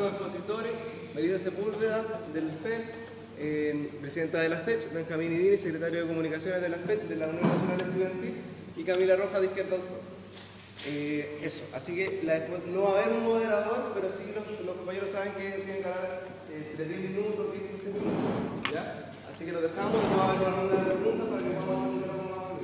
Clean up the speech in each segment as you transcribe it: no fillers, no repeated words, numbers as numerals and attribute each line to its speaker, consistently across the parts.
Speaker 1: los expositores: Melissa Sepúlveda, del FED, presidenta de la FECH, Benjamín Idini, secretario de Comunicaciones de la FECH, de la Unión Nacional Estudiantil, y Camila Rojas, de Izquierda Autor. Eso, así que no va a haber un moderador, pero sí los compañeros saben que tienen que hablar de 10 minutos, 15 minutos, ¿ya? Así que lo dejamos, y vamos a ver una ronda de preguntas para que vamos a hacer algo más.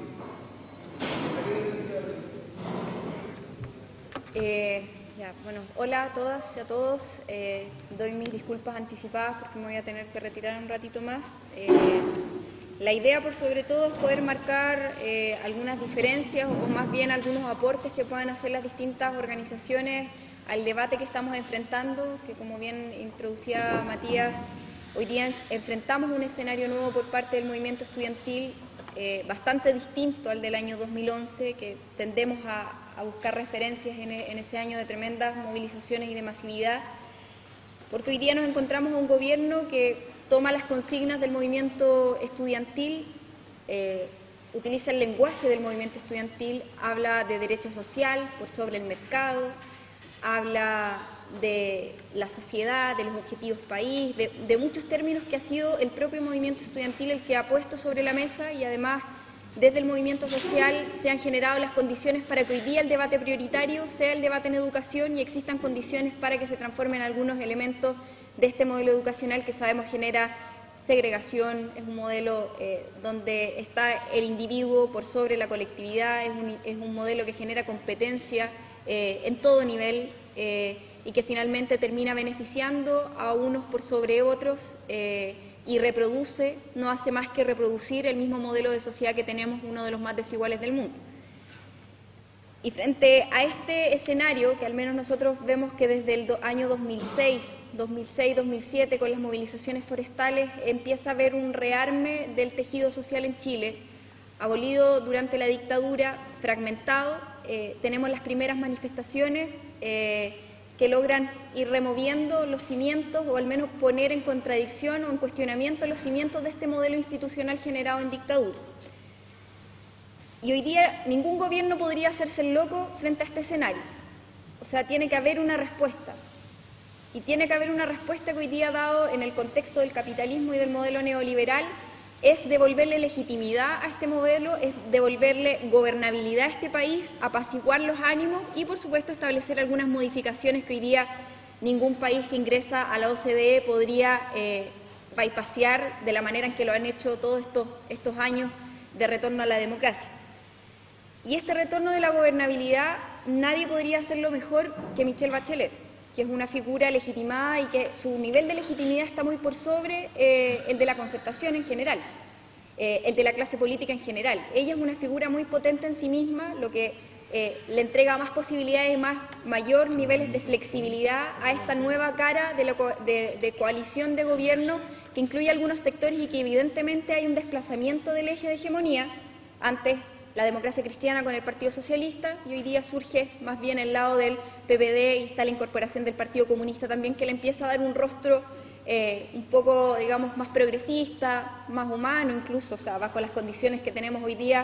Speaker 2: Bueno, hola a todas y a todos. Doy mis disculpas anticipadas porque me voy a tener que retirar un ratito más. La idea, por sobre todo, es poder marcar algunas diferencias o más bien algunos aportes que puedan hacer las distintas organizaciones al debate que estamos enfrentando, que como bien introducía Matías, hoy día enfrentamos un escenario nuevo por parte del movimiento estudiantil bastante distinto al del año 2011, que tendemos a buscar referencias en ese año de tremendas movilizaciones y de masividad, porque hoy día nos encontramos a un gobierno que toma las consignas del movimiento estudiantil, utiliza el lenguaje del movimiento estudiantil, habla de derecho social por sobre el mercado, habla de la sociedad, de los objetivos país, de muchos términos que ha sido el propio movimiento estudiantil el que ha puesto sobre la mesa, y además desde el movimiento social se han generado las condiciones para que hoy día el debate prioritario sea el debate en educación y existan condiciones para que se transformen algunos elementos de este modelo educacional que sabemos genera segregación, es un modelo donde está el individuo por sobre la colectividad, es un modelo que genera competencia en todo nivel y que finalmente termina beneficiando a unos por sobre otros y reproduce, no hace más que reproducir el mismo modelo de sociedad que tenemos, uno de los más desiguales del mundo. Y frente a este escenario, que al menos nosotros vemos que desde el año 2006-2007, con las movilizaciones forestales, empieza a haber un rearme del tejido social en Chile, abolido durante la dictadura, fragmentado. Tenemos las primeras manifestaciones que logran ir removiendo los cimientos o al menos poner en contradicción o en cuestionamiento los cimientos de este modelo institucional generado en dictadura. Y hoy día ningún gobierno podría hacerse el loco frente a este escenario. O sea, tiene que haber una respuesta. Y tiene que haber una respuesta que hoy día, dado en el contexto del capitalismo y del modelo neoliberal, es devolverle legitimidad a este modelo, es devolverle gobernabilidad a este país, apaciguar los ánimos y, por supuesto, establecer algunas modificaciones que hoy día ningún país que ingresa a la OCDE podría bypassear de la manera en que lo han hecho todos estos años de retorno a la democracia. Y este retorno de la gobernabilidad nadie podría hacerlo mejor que Michelle Bachelet, que es una figura legitimada y que su nivel de legitimidad está muy por sobre el de la concertación en general, el de la clase política en general. Ella es una figura muy potente en sí misma, lo que le entrega más posibilidades y mayor niveles de flexibilidad a esta nueva cara de coalición de gobierno que incluye algunos sectores y que evidentemente hay un desplazamiento del eje de hegemonía. Antes la democracia cristiana con el Partido Socialista y hoy día surge más bien el lado del PPD y está la incorporación del Partido Comunista también, que le empieza a dar un rostro un poco, digamos, más progresista, más humano incluso, o sea, bajo las condiciones que tenemos hoy día,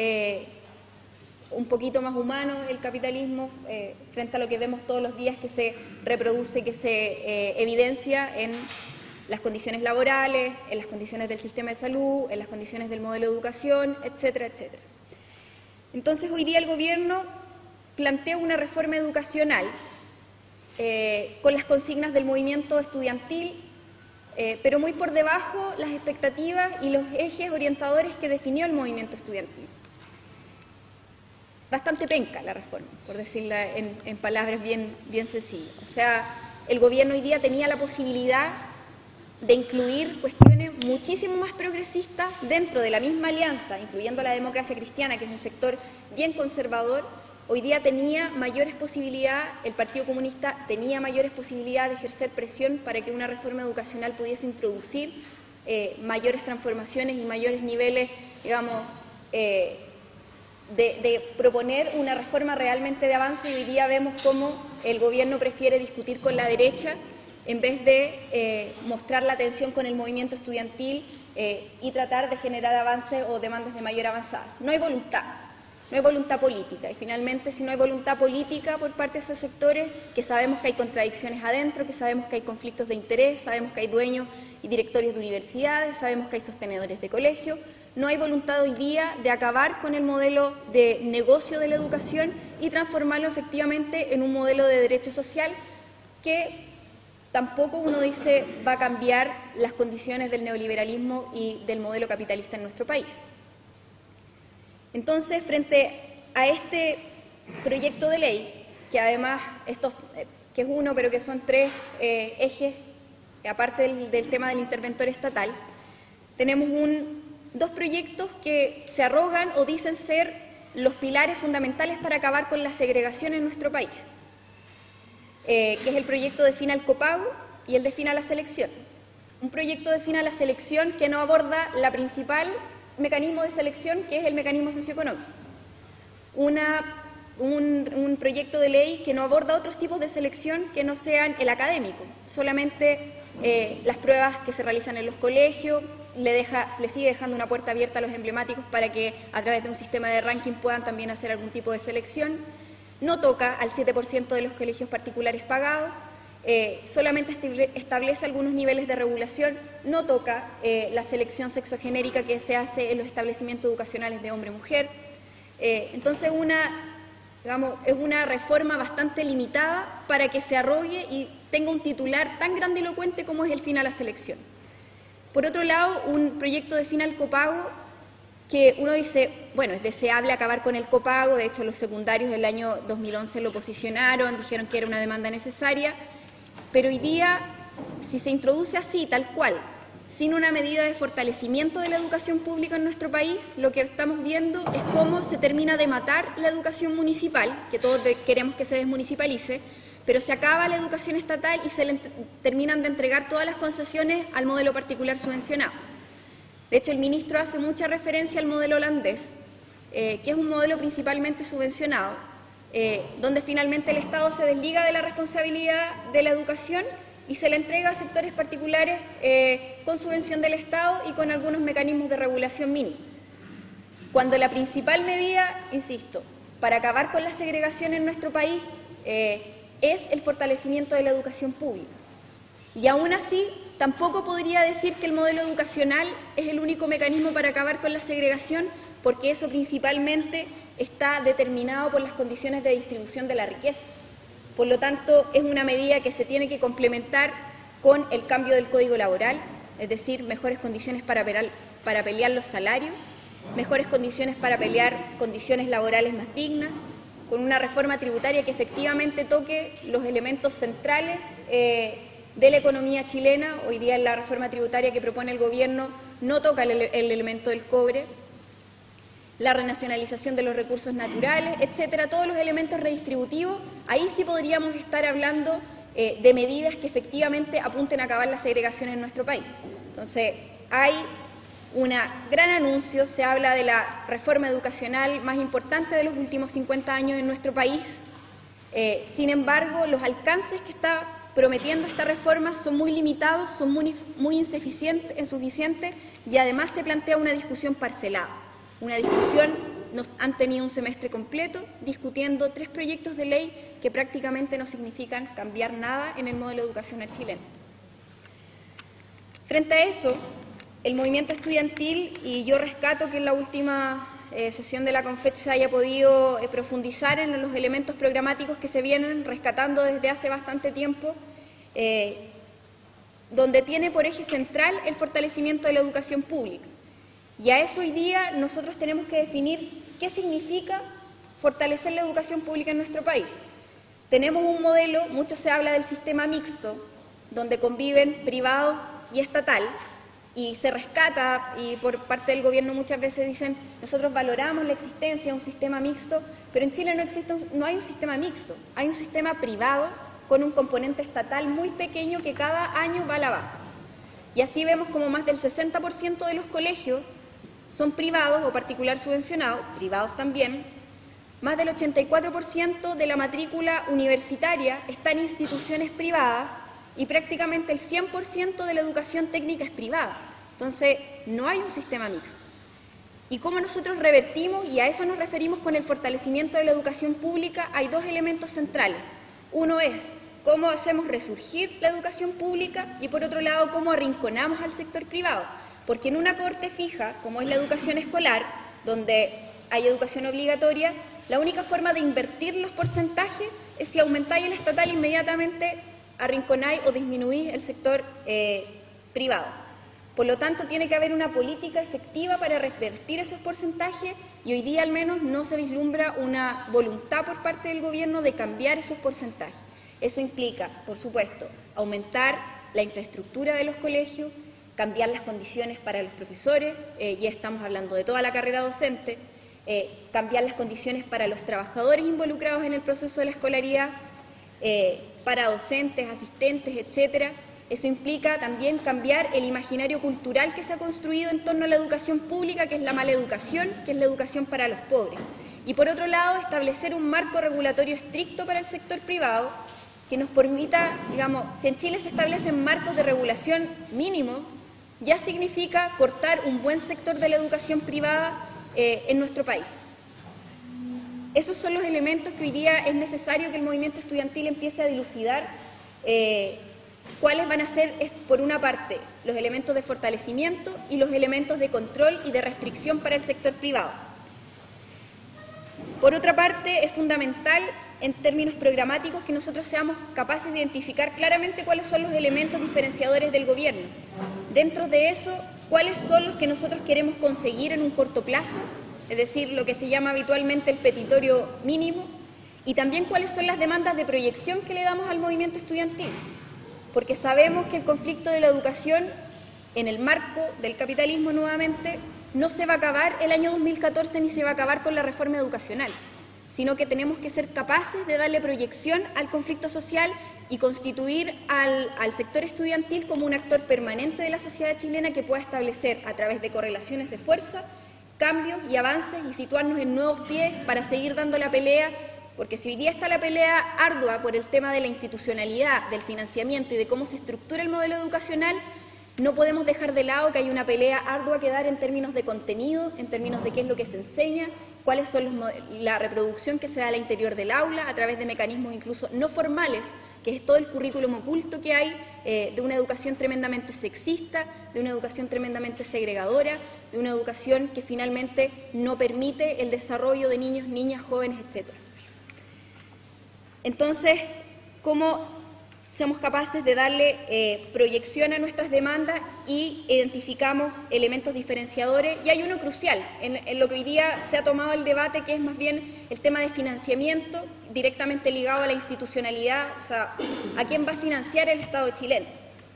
Speaker 2: un poquito más humano el capitalismo frente a lo que vemos todos los días que se reproduce, que se evidencia en las condiciones laborales, en las condiciones del sistema de salud, en las condiciones del modelo de educación, etcétera, etcétera. Entonces, hoy día el gobierno plantea una reforma educacional con las consignas del movimiento estudiantil, pero muy por debajo las expectativas y los ejes orientadores que definió el movimiento estudiantil. Bastante penca la reforma, por decirla en palabras bien sencillas. O sea, el gobierno hoy día tenía la posibilidad de incluir cuestiones muchísimo más progresistas dentro de la misma alianza, incluyendo la democracia cristiana, que es un sector bien conservador. Hoy día tenía mayores posibilidades, el Partido Comunista tenía mayores posibilidades de ejercer presión para que una reforma educacional pudiese introducir mayores transformaciones y mayores niveles, digamos, de proponer una reforma realmente de avance. Y hoy día vemos cómo el gobierno prefiere discutir con la derecha en vez de mostrar la tensión con el movimiento estudiantil y tratar de generar avances o demandas de mayor avanzada. No hay voluntad. no hay voluntad política. Y finalmente, si no hay voluntad política por parte de esos sectores, que sabemos que hay contradicciones adentro, que sabemos que hay conflictos de interés, sabemos que hay dueños y directorios de universidades, sabemos que hay sostenedores de colegios, no hay voluntad hoy día de acabar con el modelo de negocio de la educación y transformarlo efectivamente en un modelo de derecho social que tampoco uno dice va a cambiar las condiciones del neoliberalismo y del modelo capitalista en nuestro país. Entonces, frente a este proyecto de ley, que además que es uno, pero que son tres ejes, aparte del tema del interventor estatal, tenemos dos proyectos que se arrogan o dicen ser los pilares fundamentales para acabar con la segregación en nuestro país, que es el proyecto de fin al copago y el de fin a la selección. Un proyecto de fin a la selección que no aborda la principal mecanismo de selección, que es el mecanismo socioeconómico. Un proyecto de ley que no aborda otros tipos de selección que no sean el académico, solamente las pruebas que se realizan en los colegios, le sigue dejando una puerta abierta a los emblemáticos para que a través de un sistema de ranking puedan también hacer algún tipo de selección. No toca al 7% de los colegios particulares pagados, solamente establece algunos niveles de regulación, no toca la selección sexogenérica que se hace en los establecimientos educacionales de hombre-mujer. Entonces, es una reforma bastante limitada para que se arrogue y tenga un titular tan grandilocuente como es el fin a la selección. Por otro lado, un proyecto de fin al copago que uno dice, bueno, es deseable acabar con el copago, de hecho los secundarios del año 2011 lo posicionaron, dijeron que era una demanda necesaria, pero hoy día, si se introduce así, tal cual, sin una medida de fortalecimiento de la educación pública en nuestro país, lo que estamos viendo es cómo se termina de matar la educación municipal, que todos queremos que se desmunicipalice, pero se acaba la educación estatal y se le terminan de entregar todas las concesiones al modelo particular subvencionado. De hecho, el ministro hace mucha referencia al modelo holandés, que es un modelo principalmente subvencionado, donde finalmente el Estado se desliga de la responsabilidad de la educación y se le entrega a sectores particulares con subvención del Estado y con algunos mecanismos de regulación mínima. Cuando la principal medida, insisto, para acabar con la segregación en nuestro país es el fortalecimiento de la educación pública. Y aún así, tampoco podría decir que el modelo educacional es el único mecanismo para acabar con la segregación, porque eso principalmente está determinado por las condiciones de distribución de la riqueza. Por lo tanto, es una medida que se tiene que complementar con el cambio del Código Laboral, es decir, mejores condiciones para pelear los salarios, mejores condiciones para pelear condiciones laborales más dignas, con una reforma tributaria que efectivamente toque los elementos centrales de la economía chilena. Hoy día en la reforma tributaria que propone el gobierno no toca el elemento del cobre, la renacionalización de los recursos naturales, etcétera, todos los elementos redistributivos. Ahí sí podríamos estar hablando de medidas que efectivamente apunten a acabar la segregación en nuestro país. Entonces, hay un gran anuncio, se habla de la reforma educacional más importante de los últimos 50 años en nuestro país. Sin embargo, los alcances que está prometiendo esta reforma son muy limitados, son muy insuficientes y además se plantea una discusión parcelada. Una discusión, nos han tenido un semestre completo discutiendo 3 proyectos de ley que prácticamente no significan cambiar nada en el modelo educacional chileno. Frente a eso, el movimiento estudiantil, y yo rescato que en la última sesión de la CONFECH se haya podido profundizar en los elementos programáticos que se vienen rescatando desde hace bastante tiempo, donde tiene por eje central el fortalecimiento de la educación pública. Y a eso hoy día nosotros tenemos que definir qué significa fortalecer la educación pública en nuestro país. Tenemos un modelo, mucho se habla del sistema mixto, donde conviven privado y estatal, y se rescata, y por parte del gobierno muchas veces dicen, nosotros valoramos la existencia de un sistema mixto, pero en Chile no hay un sistema mixto, hay un sistema privado con un componente estatal muy pequeño que cada año va a la baja. Y así vemos como más del 60% de los colegios son privados o particular subvencionados, privados también. Más del 84% de la matrícula universitaria está en instituciones privadas y prácticamente el 100% de la educación técnica es privada. Entonces, no hay un sistema mixto. ¿Y cómo nosotros revertimos? Y a eso nos referimos con el fortalecimiento de la educación pública. Hay dos elementos centrales. Uno es cómo hacemos resurgir la educación pública y por otro lado cómo arrinconamos al sector privado. Porque en una corte fija, como es la educación escolar, donde hay educación obligatoria, la única forma de invertir los porcentajes es si aumentáis el estatal, inmediatamente arrinconáis o disminuís el sector privado. Por lo tanto, tiene que haber una política efectiva para revertir esos porcentajes y hoy día al menos no se vislumbra una voluntad por parte del gobierno de cambiar esos porcentajes. Eso implica, por supuesto, aumentar la infraestructura de los colegios, cambiar las condiciones para los profesores, ya estamos hablando de toda la carrera docente, cambiar las condiciones para los trabajadores involucrados en el proceso de la escolaridad, para docentes, asistentes, etcétera. Eso implica también cambiar el imaginario cultural que se ha construido en torno a la educación pública, que es la mala educación, que es la educación para los pobres. Y por otro lado, establecer un marco regulatorio estricto para el sector privado que nos permita, digamos, si en Chile se establecen marcos de regulación mínimos, ya significa cortar un buen sector de la educación privada en nuestro país. Esos son los elementos que hoy día es necesario que el movimiento estudiantil empiece a dilucidar. ¿Cuáles van a ser, por una parte, los elementos de fortalecimiento y los elementos de control y de restricción para el sector privado? Por otra parte, es fundamental, en términos programáticos, que nosotros seamos capaces de identificar claramente cuáles son los elementos diferenciadores del gobierno. Dentro de eso, cuáles son los que nosotros queremos conseguir en un corto plazo, es decir, lo que se llama habitualmente el petitorio mínimo, y también cuáles son las demandas de proyección que le damos al movimiento estudiantil. Porque sabemos que el conflicto de la educación, en el marco del capitalismo nuevamente, no se va a acabar el año 2014 ni se va a acabar con la reforma educacional, sino que tenemos que ser capaces de darle proyección al conflicto social y constituir al sector estudiantil como un actor permanente de la sociedad chilena que pueda establecer, a través de correlaciones de fuerza, cambios y avances y situarnos en nuevos pies para seguir dando la pelea. Porque si hoy día está la pelea ardua por el tema de la institucionalidad, del financiamiento y de cómo se estructura el modelo educacional, no podemos dejar de lado que hay una pelea ardua que dar en términos de contenido, en términos de qué es lo que se enseña, cuáles son la reproducción que se da al interior del aula a través de mecanismos incluso no formales, que es todo el currículum oculto que hay, de una educación tremendamente sexista, de una educación tremendamente segregadora, de una educación que finalmente no permite el desarrollo de niños, niñas, jóvenes, etcétera. Entonces, ¿cómo somos capaces de darle proyección a nuestras demandas y identificamos elementos diferenciadores? Y hay uno crucial, en lo que hoy día se ha tomado el debate, que es más bien el tema de financiamiento, directamente ligado a la institucionalidad, o sea, ¿a quién va a financiar el Estado chileno?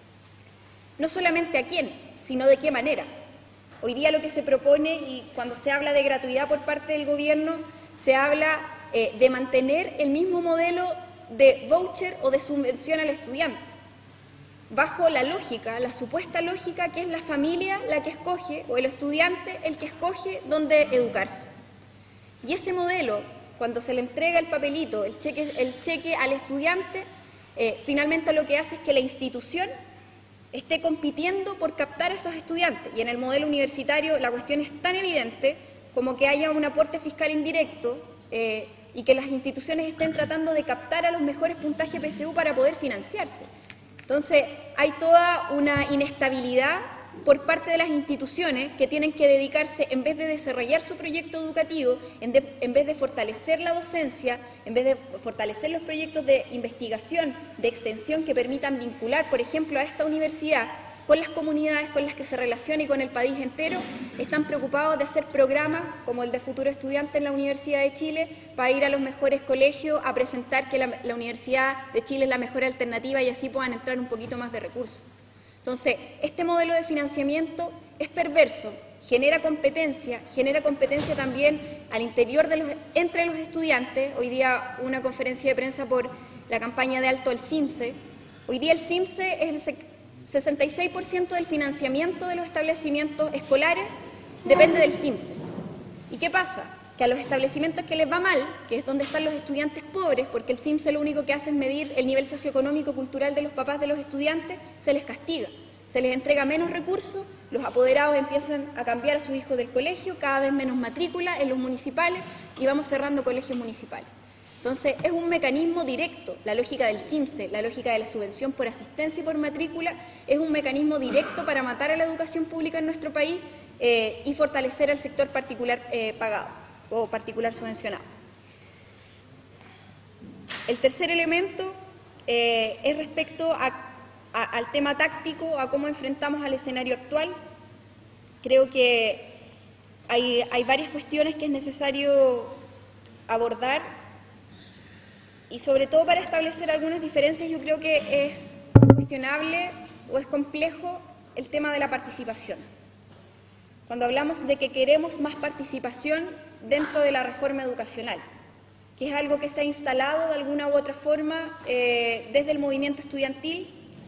Speaker 2: No solamente a quién, sino de qué manera. Hoy día lo que se propone, y cuando se habla de gratuidad por parte del gobierno, se habla de mantener el mismo modelo de voucher o de subvención al estudiante, bajo la lógica, la supuesta lógica que es la familia la que escoge, o el estudiante el que escoge dónde educarse. Y ese modelo, cuando se le entrega el papelito, el cheque al estudiante, finalmente lo que hace es que la institución esté compitiendo por captar a esos estudiantes. Y en el modelo universitario la cuestión es tan evidente como que haya un aporte fiscal indirecto y que las instituciones estén tratando de captar a los mejores puntajes PSU para poder financiarse. Entonces, hay toda una inestabilidad por parte de las instituciones que tienen que dedicarse, en vez de desarrollar su proyecto educativo, en vez de fortalecer la docencia, en vez de fortalecer los proyectos de investigación, de extensión que permitan vincular, por ejemplo, a esta universidad con las comunidades con las que se relaciona y con el país entero, están preocupados de hacer programas como el de Futuro Estudiante en la Universidad de Chile para ir a los mejores colegios a presentar que la Universidad de Chile es la mejor alternativa y así puedan entrar un poquito más de recursos. Entonces, este modelo de financiamiento es perverso, genera competencia también al interior entre los estudiantes. Hoy día una conferencia de prensa por la campaña de Alto al CIMSE. Hoy día el CIMSE es el 66% del financiamiento de los establecimientos escolares depende del CIMSE. ¿Y qué pasa? Que a los establecimientos que les va mal, que es donde están los estudiantes pobres, porque el CIMSE lo único que hace es medir el nivel socioeconómico cultural de los papás de los estudiantes, se les castiga. se les entrega menos recursos, los apoderados empiezan a cambiar a sus hijos del colegio, cada vez menos matrícula en los municipales y vamos cerrando colegios municipales. Entonces, es un mecanismo directo, la lógica del CINSE, la lógica de la subvención por asistencia y por matrícula, es un mecanismo directo para matar a la educación pública en nuestro país y fortalecer al sector particular pagado o particular subvencionado. El tercer elemento es respecto al tema táctico, a cómo enfrentamos al escenario actual. Creo que hay varias cuestiones que es necesario abordar. Y sobre todo para establecer algunas diferencias, yo creo que es cuestionable o es complejo el tema de la participación. Cuando hablamos de que queremos más participación dentro de la reforma educacional, que es algo que se ha instalado de alguna u otra forma desde el movimiento estudiantil,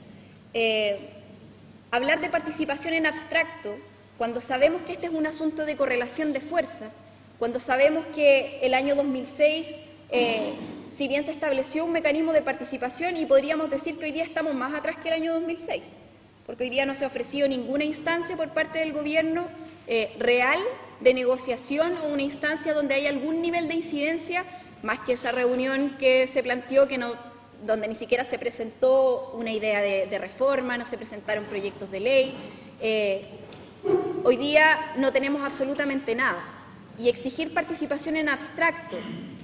Speaker 2: hablar de participación en abstracto, cuando sabemos que este es un asunto de correlación de fuerza, cuando sabemos que el año 2006... si bien se estableció un mecanismo de participación y podríamos decir que hoy día estamos más atrás que el año 2006, porque hoy día no se ha ofrecido ninguna instancia por parte del gobierno real de negociación o una instancia donde haya algún nivel de incidencia, más que esa reunión que se planteó donde ni siquiera se presentó una idea de reforma, no se presentaron proyectos de ley. Hoy día no tenemos absolutamente nada y exigir participación en abstracto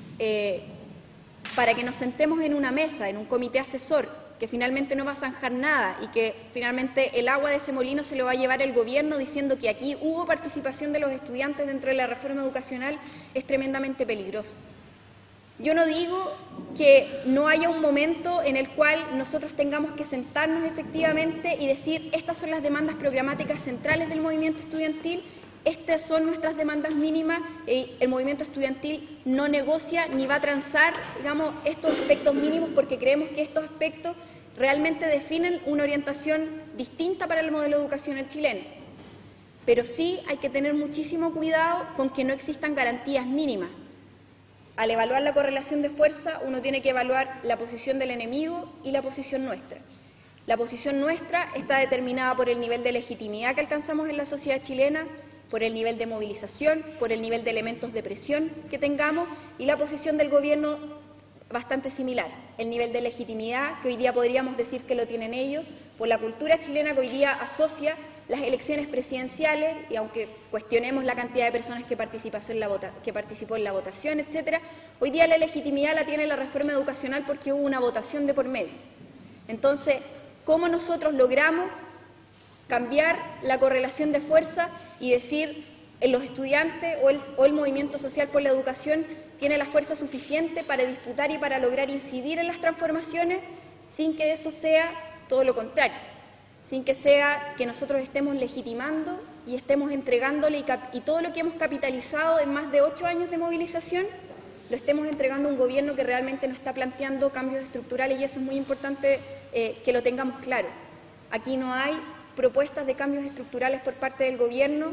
Speaker 2: para que nos sentemos en una mesa, en un comité asesor, que finalmente no va a zanjar nada y que finalmente el agua de ese molino se lo va a llevar el gobierno diciendo que aquí hubo participación de los estudiantes dentro de la reforma educacional, es tremendamente peligroso. Yo no digo que no haya un momento en el cual nosotros tengamos que sentarnos efectivamente y decir estas son las demandas programáticas centrales del movimiento estudiantil, estas son nuestras demandas mínimas y el movimiento estudiantil no negocia ni va a transar, digamos, estos aspectos mínimos porque creemos que estos aspectos realmente definen una orientación distinta para el modelo educacional chileno. Pero sí hay que tener muchísimo cuidado con que no existan garantías mínimas. Al evaluar la correlación de fuerza, uno tiene que evaluar la posición del enemigo y la posición nuestra. La posición nuestra está determinada por el nivel de legitimidad que alcanzamos en la sociedad chilena, por el nivel de movilización, por el nivel de elementos de presión que tengamos y la posición del gobierno bastante similar. El nivel de legitimidad, que hoy día podríamos decir que lo tienen ellos, por la cultura chilena que hoy día asocia las elecciones presidenciales, y aunque cuestionemos la cantidad de personas que participó en la votación, etcétera, hoy día la legitimidad la tiene la reforma educacional porque hubo una votación de por medio. Entonces, ¿cómo nosotros logramos cambiar la correlación de fuerza y decir los estudiantes o el movimiento social por la educación tiene la fuerza suficiente para disputar y para lograr incidir en las transformaciones sin que eso sea todo lo contrario, sin que sea que nosotros estemos legitimando y estemos entregándole y todo lo que hemos capitalizado en más de 8 años de movilización lo estemos entregando a un gobierno que realmente no está planteando cambios estructurales y eso es muy importante que lo tengamos claro. Aquí no hay propuestas de cambios estructurales por parte del gobierno,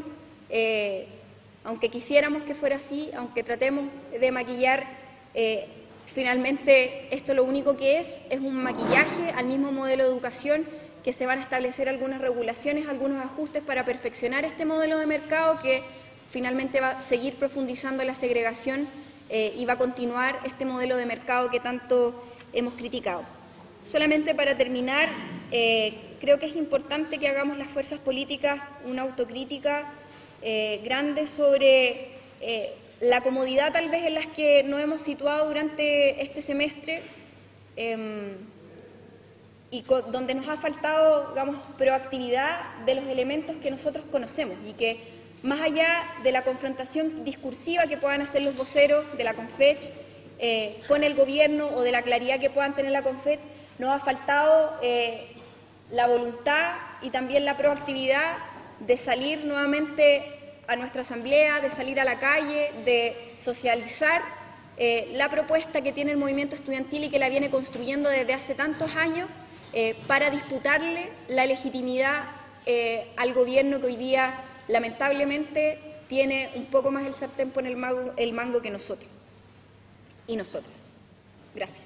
Speaker 2: aunque quisiéramos que fuera así, aunque tratemos de maquillar, finalmente esto lo único que es un maquillaje al mismo modelo de educación, que se van a establecer algunas regulaciones, algunos ajustes para perfeccionar este modelo de mercado que finalmente va a seguir profundizando la segregación y va a continuar este modelo de mercado que tanto hemos criticado. Solamente para terminar, creo que es importante que hagamos las fuerzas políticas una autocrítica grande sobre la comodidad tal vez en las que nos hemos situado durante este semestre y donde nos ha faltado, digamos, proactividad de los elementos que nosotros conocemos y que más allá de la confrontación discursiva que puedan hacer los voceros de la CONFECH con el gobierno o de la claridad que puedan tener la CONFECH, nos ha faltado la voluntad y también la proactividad de salir nuevamente a nuestra asamblea, de salir a la calle, de socializar la propuesta que tiene el movimiento estudiantil y que la viene construyendo desde hace tantos años para disputarle la legitimidad al gobierno que hoy día lamentablemente tiene un poco más el sartén por el mango que nosotros y nosotras. Gracias.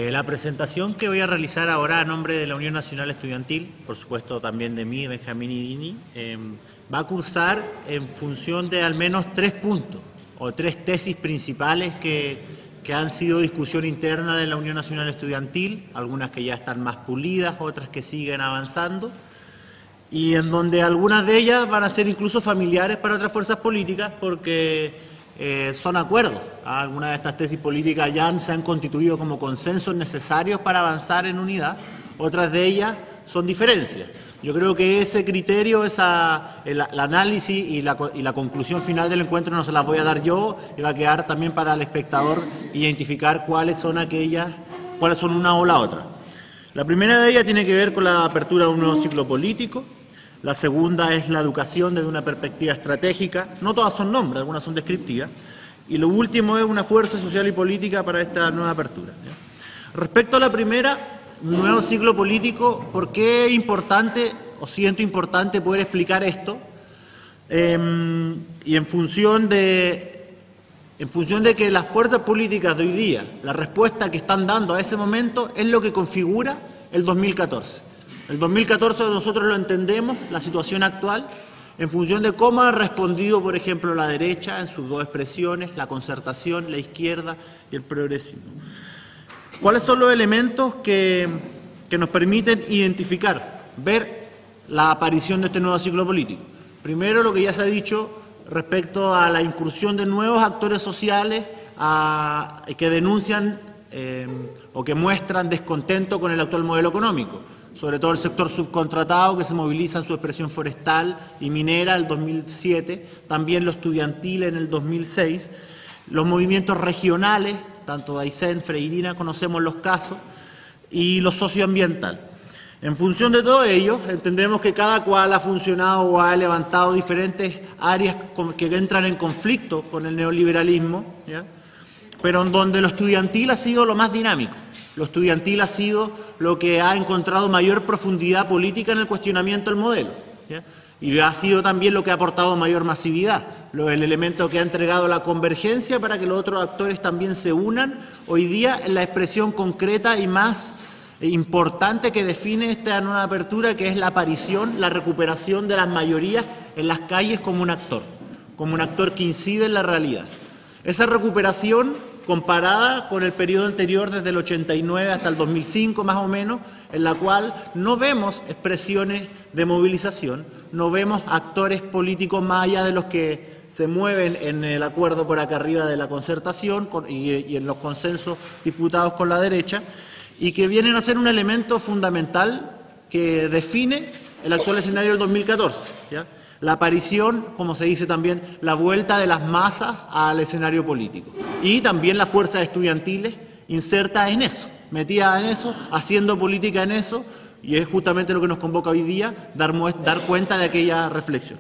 Speaker 3: La presentación que voy a realizar ahora a nombre de la Unión Nacional Estudiantil, por supuesto también de mí, Benjamín Idini, va a cursar en función de al menos 3 puntos o 3 tesis principales que han sido discusión interna de la Unión Nacional Estudiantil, algunas que ya están más pulidas, otras que siguen avanzando, y en donde algunas de ellas van a ser incluso familiares para otras fuerzas políticas porque son acuerdos. Algunas de estas tesis políticas ya se han constituido como consensos necesarios para avanzar en unidad, otras de ellas son diferencias. Yo creo que ese criterio, el análisis y la conclusión final del encuentro no se las voy a dar yo, y va a quedar también para el espectador identificar cuáles son una o la otra. La primera de ellas tiene que ver con la apertura de un nuevo ciclo político. La segunda es la educación desde una perspectiva estratégica. No todas son nombres, algunas son descriptivas. Y lo último es una fuerza social y política para esta nueva apertura. Respecto a la primera, un nuevo ciclo político, ¿por qué es importante o siento importante poder explicar esto? Y en función de que las fuerzas políticas de hoy día, la respuesta que están dando a ese momento es lo que configura el 2014. El 2014 nosotros lo entendemos, la situación actual, en función de cómo ha respondido, por ejemplo, la derecha en sus 2 expresiones, la concertación, la izquierda y el progresismo. ¿Cuáles son los elementos que nos permiten identificar, ver la aparición de este nuevo ciclo político? Primero, lo que ya se ha dicho respecto a la incursión de nuevos actores sociales que denuncian o que muestran descontento con el actual modelo económico, sobre todo el sector subcontratado que se moviliza en su expresión forestal y minera en el 2007, también lo estudiantil en el 2006, los movimientos regionales, tanto de Aysén, Freirina, conocemos los casos, y lo socioambiental. En función de todo ello, entendemos que cada cual ha funcionado o ha levantado diferentes áreas que entran en conflicto con el neoliberalismo, ¿ya? Pero en donde lo estudiantil ha sido lo más dinámico. Lo estudiantil ha sido lo que ha encontrado mayor profundidad política en el cuestionamiento del modelo, ¿ya? Y ha sido también lo que ha aportado mayor masividad, el elemento que ha entregado la convergencia para que los otros actores también se unan hoy día en la expresión concreta y más importante que define esta nueva apertura, que es la aparición, la recuperación de las mayorías en las calles como un actor que incide en la realidad. Esa recuperación, comparada con el periodo anterior, desde el 89 hasta el 2005 más o menos, en la cual no vemos expresiones de movilización, no vemos actores políticos más allá de los que se mueven en el acuerdo por acá arriba de la concertación y en los consensos diputados con la derecha, y que vienen a ser un elemento fundamental que define el actual escenario del 2014, ¿ya? La aparición, como se dice también, la vuelta de las masas al escenario político. Y también las fuerzas estudiantiles insertas en eso, metidas en eso, haciendo política en eso, y es justamente lo que nos convoca hoy día, dar cuenta de aquella reflexión.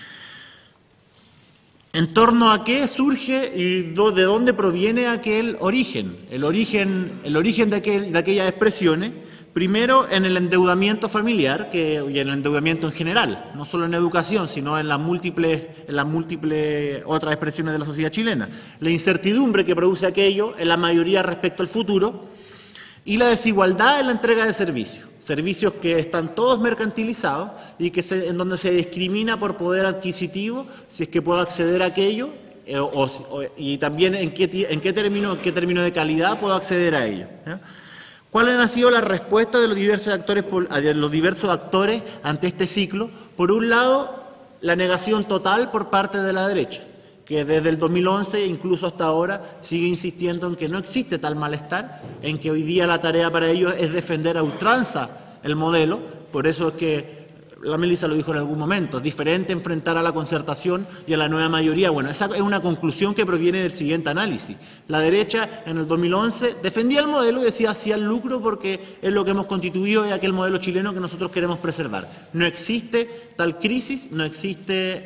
Speaker 3: ¿En torno a qué surge y de dónde proviene aquel origen? El origen de aquellas expresiones. Primero, en el endeudamiento familiar y en el endeudamiento en general, no solo en educación, sino en las múltiples otras expresiones de la sociedad chilena. La incertidumbre que produce aquello en la mayoría respecto al futuro y la desigualdad en la entrega de servicios que están todos mercantilizados y en donde se discrimina por poder adquisitivo si es que puedo acceder a aquello y también en qué término de calidad puedo acceder a ello, ¿ya? ¿Cuáles han sido las respuestas de los diversos actores ante este ciclo? Por un lado, la negación total por parte de la derecha, que desde el 2011, incluso hasta ahora, sigue insistiendo en que no existe tal malestar, en que hoy día la tarea para ellos es defender a ultranza el modelo. Por eso es que la Melissa lo dijo en algún momento, es diferente enfrentar a la concertación y a la nueva mayoría. Bueno, esa es una conclusión que proviene del siguiente análisis. La derecha en el 2011 defendía el modelo y decía hacía el lucro porque es lo que hemos constituido y aquel modelo chileno que nosotros queremos preservar. No existe tal crisis, no existe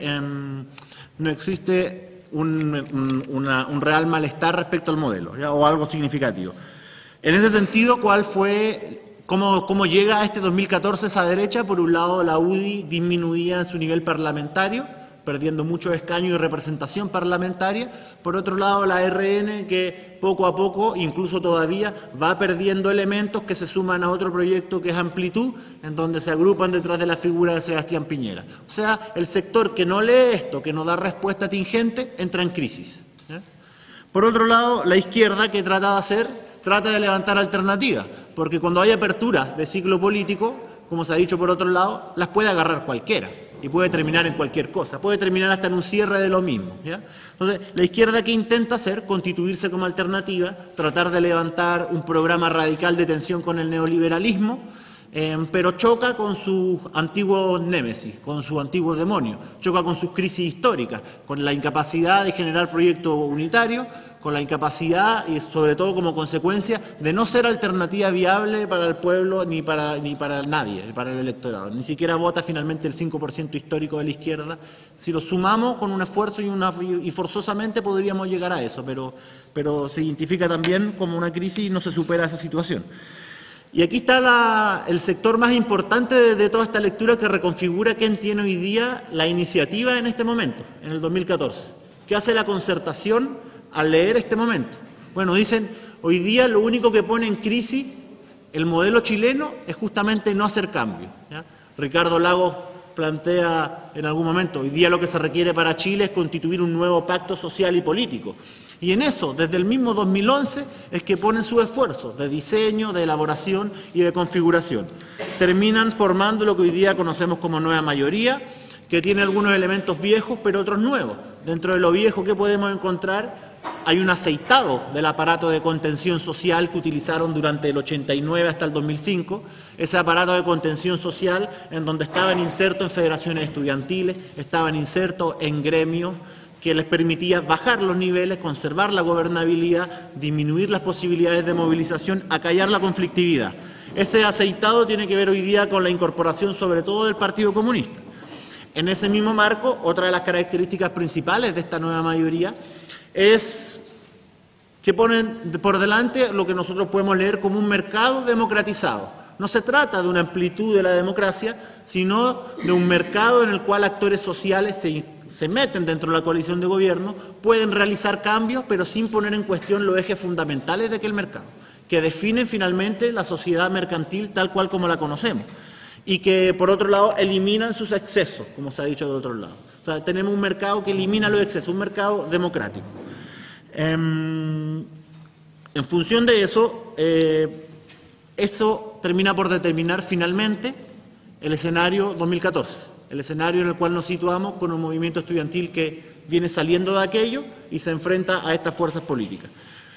Speaker 3: un real malestar respecto al modelo, ¿ya? O algo significativo. En ese sentido, ¿Cómo llega a este 2014 esa derecha? Por un lado, la UDI disminuida en su nivel parlamentario, perdiendo muchos escaños y representación parlamentaria. Por otro lado, la RN, que poco a poco, incluso todavía, va perdiendo elementos que se suman a otro proyecto que es Amplitud, en donde se agrupan detrás de la figura de Sebastián Piñera. O sea, el sector que no lee esto, que no da respuesta tingente, entra en crisis. Por otro lado, la izquierda, que trata de levantar alternativas, porque cuando hay aperturas de ciclo político, como se ha dicho por otro lado, las puede agarrar cualquiera y puede terminar en cualquier cosa, puede terminar hasta en un cierre de lo mismo, ¿ya? Entonces, la izquierda, ¿qué intenta hacer? Constituirse como alternativa, tratar de levantar un programa radical de tensión con el neoliberalismo, pero choca con sus antiguos némesis, con sus antiguos demonios, choca con sus crisis históricas, con la incapacidad de generar proyectos unitarios, con la incapacidad y sobre todo como consecuencia de no ser alternativa viable para el pueblo ni para nadie, para el electorado. Ni siquiera vota finalmente el 5% histórico de la izquierda. Si lo sumamos con un esfuerzo y forzosamente podríamos llegar a eso, pero se identifica también como una crisis y no se supera esa situación. Y aquí está el sector más importante de toda esta lectura, que reconfigura quién tiene hoy día la iniciativa en este momento, en el 2014. ¿Qué hace la concertación al leer este momento? Bueno, dicen, hoy día lo único que pone en crisis el modelo chileno es justamente no hacer cambio, ¿ya? Ricardo Lagos plantea en algún momento, hoy día lo que se requiere para Chile es constituir un nuevo pacto social y político. Y en eso, desde el mismo 2011, es que ponen sus esfuerzos de diseño, de elaboración y de configuración. Terminan formando lo que hoy día conocemos como nueva mayoría, que tiene algunos elementos viejos, pero otros nuevos. Dentro de lo viejo que podemos encontrar, hay un aceitado del aparato de contención social que utilizaron durante el 89 hasta el 2005, ese aparato de contención social en donde estaban insertos en federaciones estudiantiles, estaban insertos en gremios, que les permitía bajar los niveles, conservar la gobernabilidad, disminuir las posibilidades de movilización, acallar la conflictividad. Ese aceitado tiene que ver hoy día con la incorporación sobre todo del Partido Comunista. En ese mismo marco, otra de las características principales de esta nueva mayoría es que ponen por delante lo que nosotros podemos leer como un mercado democratizado. No se trata de una amplitud de la democracia, sino de un mercado en el cual actores sociales se meten dentro de la coalición de gobierno, pueden realizar cambios, pero sin poner en cuestión los ejes fundamentales de aquel mercado, que definen finalmente la sociedad mercantil tal cual como la conocemos, y que, por otro lado, eliminan sus excesos, como se ha dicho de otro lado. O sea, tenemos un mercado que elimina los excesos, un mercado democrático. En función de eso, eso termina por determinar finalmente el escenario 2014, el escenario en el cual nos situamos con un movimiento estudiantil que viene saliendo de aquello y se enfrenta a estas fuerzas políticas.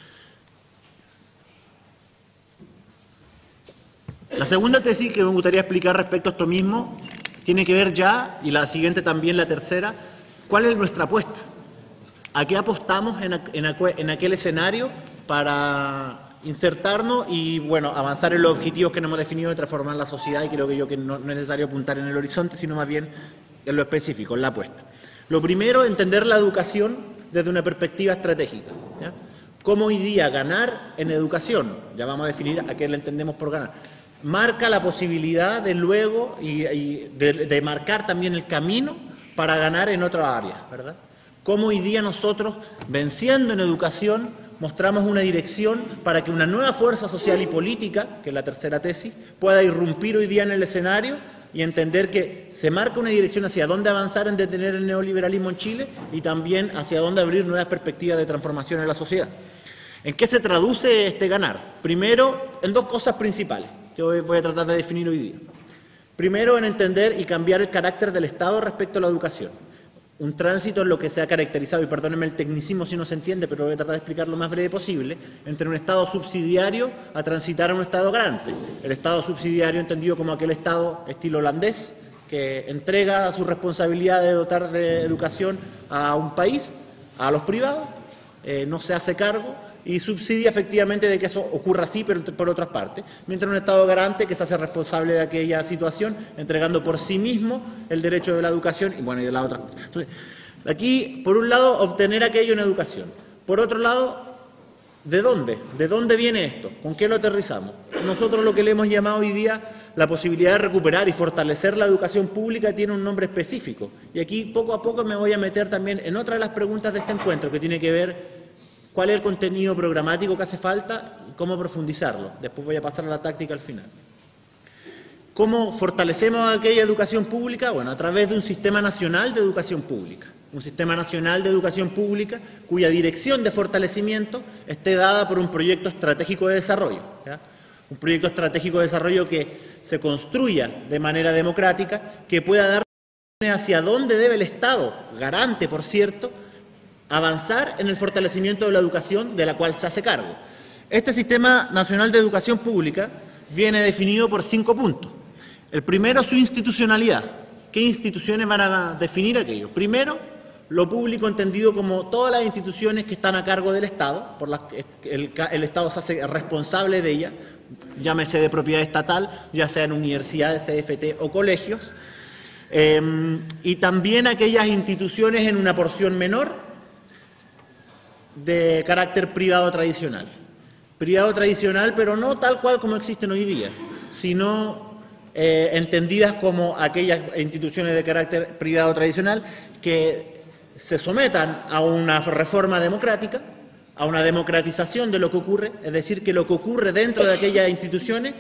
Speaker 3: La segunda tesis que me gustaría explicar respecto a esto mismo tiene que ver ya, y la siguiente también, la tercera, ¿cuál es nuestra apuesta? ¿A qué apostamos en aquel escenario para insertarnos y, bueno, avanzar en los objetivos que nos hemos definido de transformar la sociedad? Y creo que no es necesario apuntar en el horizonte, sino más bien en lo específico, en la apuesta. Lo primero, entender la educación desde una perspectiva estratégica, ¿ya? ¿Cómo hoy día ganar en educación? Ya vamos a definir a qué le entendemos por ganar. Marca la posibilidad de luego de marcar también el camino para ganar en otras áreas, ¿verdad? Cómo hoy día nosotros, venciendo en educación, mostramos una dirección para que una nueva fuerza social y política, que es la tercera tesis, pueda irrumpir hoy día en el escenario y entender que se marca una dirección hacia dónde avanzar en detener el neoliberalismo en Chile y también hacia dónde abrir nuevas perspectivas de transformación en la sociedad. ¿En qué se traduce este ganar? Primero, en dos cosas principales que hoy voy a tratar de definir hoy día. Primero, en entender y cambiar el carácter del Estado respecto a la educación. Un tránsito en lo que se ha caracterizado, y perdónenme el tecnicismo si no se entiende, pero voy a tratar de explicar lo más breve posible, entre un Estado subsidiario a transitar a un Estado garante. El Estado subsidiario entendido como aquel Estado estilo holandés, que entrega su responsabilidad de dotar de educación a un país, a los privados, no se hace cargo y subsidia efectivamente de que eso ocurra así, pero por otras partes. Mientras un Estado garante que se hace responsable de aquella situación, entregando por sí mismo el derecho de la educación y, bueno, y de la otra cosa. Entonces, aquí, por un lado, obtener aquello en educación. Por otro lado, ¿de dónde? ¿De dónde viene esto? ¿Con qué lo aterrizamos? Nosotros lo que le hemos llamado hoy día la posibilidad de recuperar y fortalecer la educación pública tiene un nombre específico. Y aquí poco a poco me voy a meter también en otra de las preguntas de este encuentro, que tiene que ver cuál es el contenido programático que hace falta y cómo profundizarlo. Después voy a pasar a la táctica al final. ¿Cómo fortalecemos aquella educación pública? Bueno, a través de un sistema nacional de educación pública. Un sistema nacional de educación pública cuya dirección de fortalecimiento esté dada por un proyecto estratégico de desarrollo, ¿ya? Un proyecto estratégico de desarrollo que se construya de manera democrática, que pueda dar hacia dónde debe el Estado, garante, por cierto, avanzar en el fortalecimiento de la educación de la cual se hace cargo. Este Sistema Nacional de Educación Pública viene definido por 5 puntos. El primero, su institucionalidad. ¿Qué instituciones van a definir aquello? Primero, lo público entendido como todas las instituciones que están a cargo del Estado, por las que el Estado se hace responsable de ellas, llámese de propiedad estatal, ya sean universidades, CFT o colegios, y también aquellas instituciones en una porción menor de carácter privado tradicional. Privado tradicional, pero no tal cual como existen hoy día, sino entendidas como aquellas instituciones de carácter privado tradicional que se sometan a una reforma democrática, a una democratización de lo que ocurre, es decir, que lo que ocurre dentro de aquellas instituciones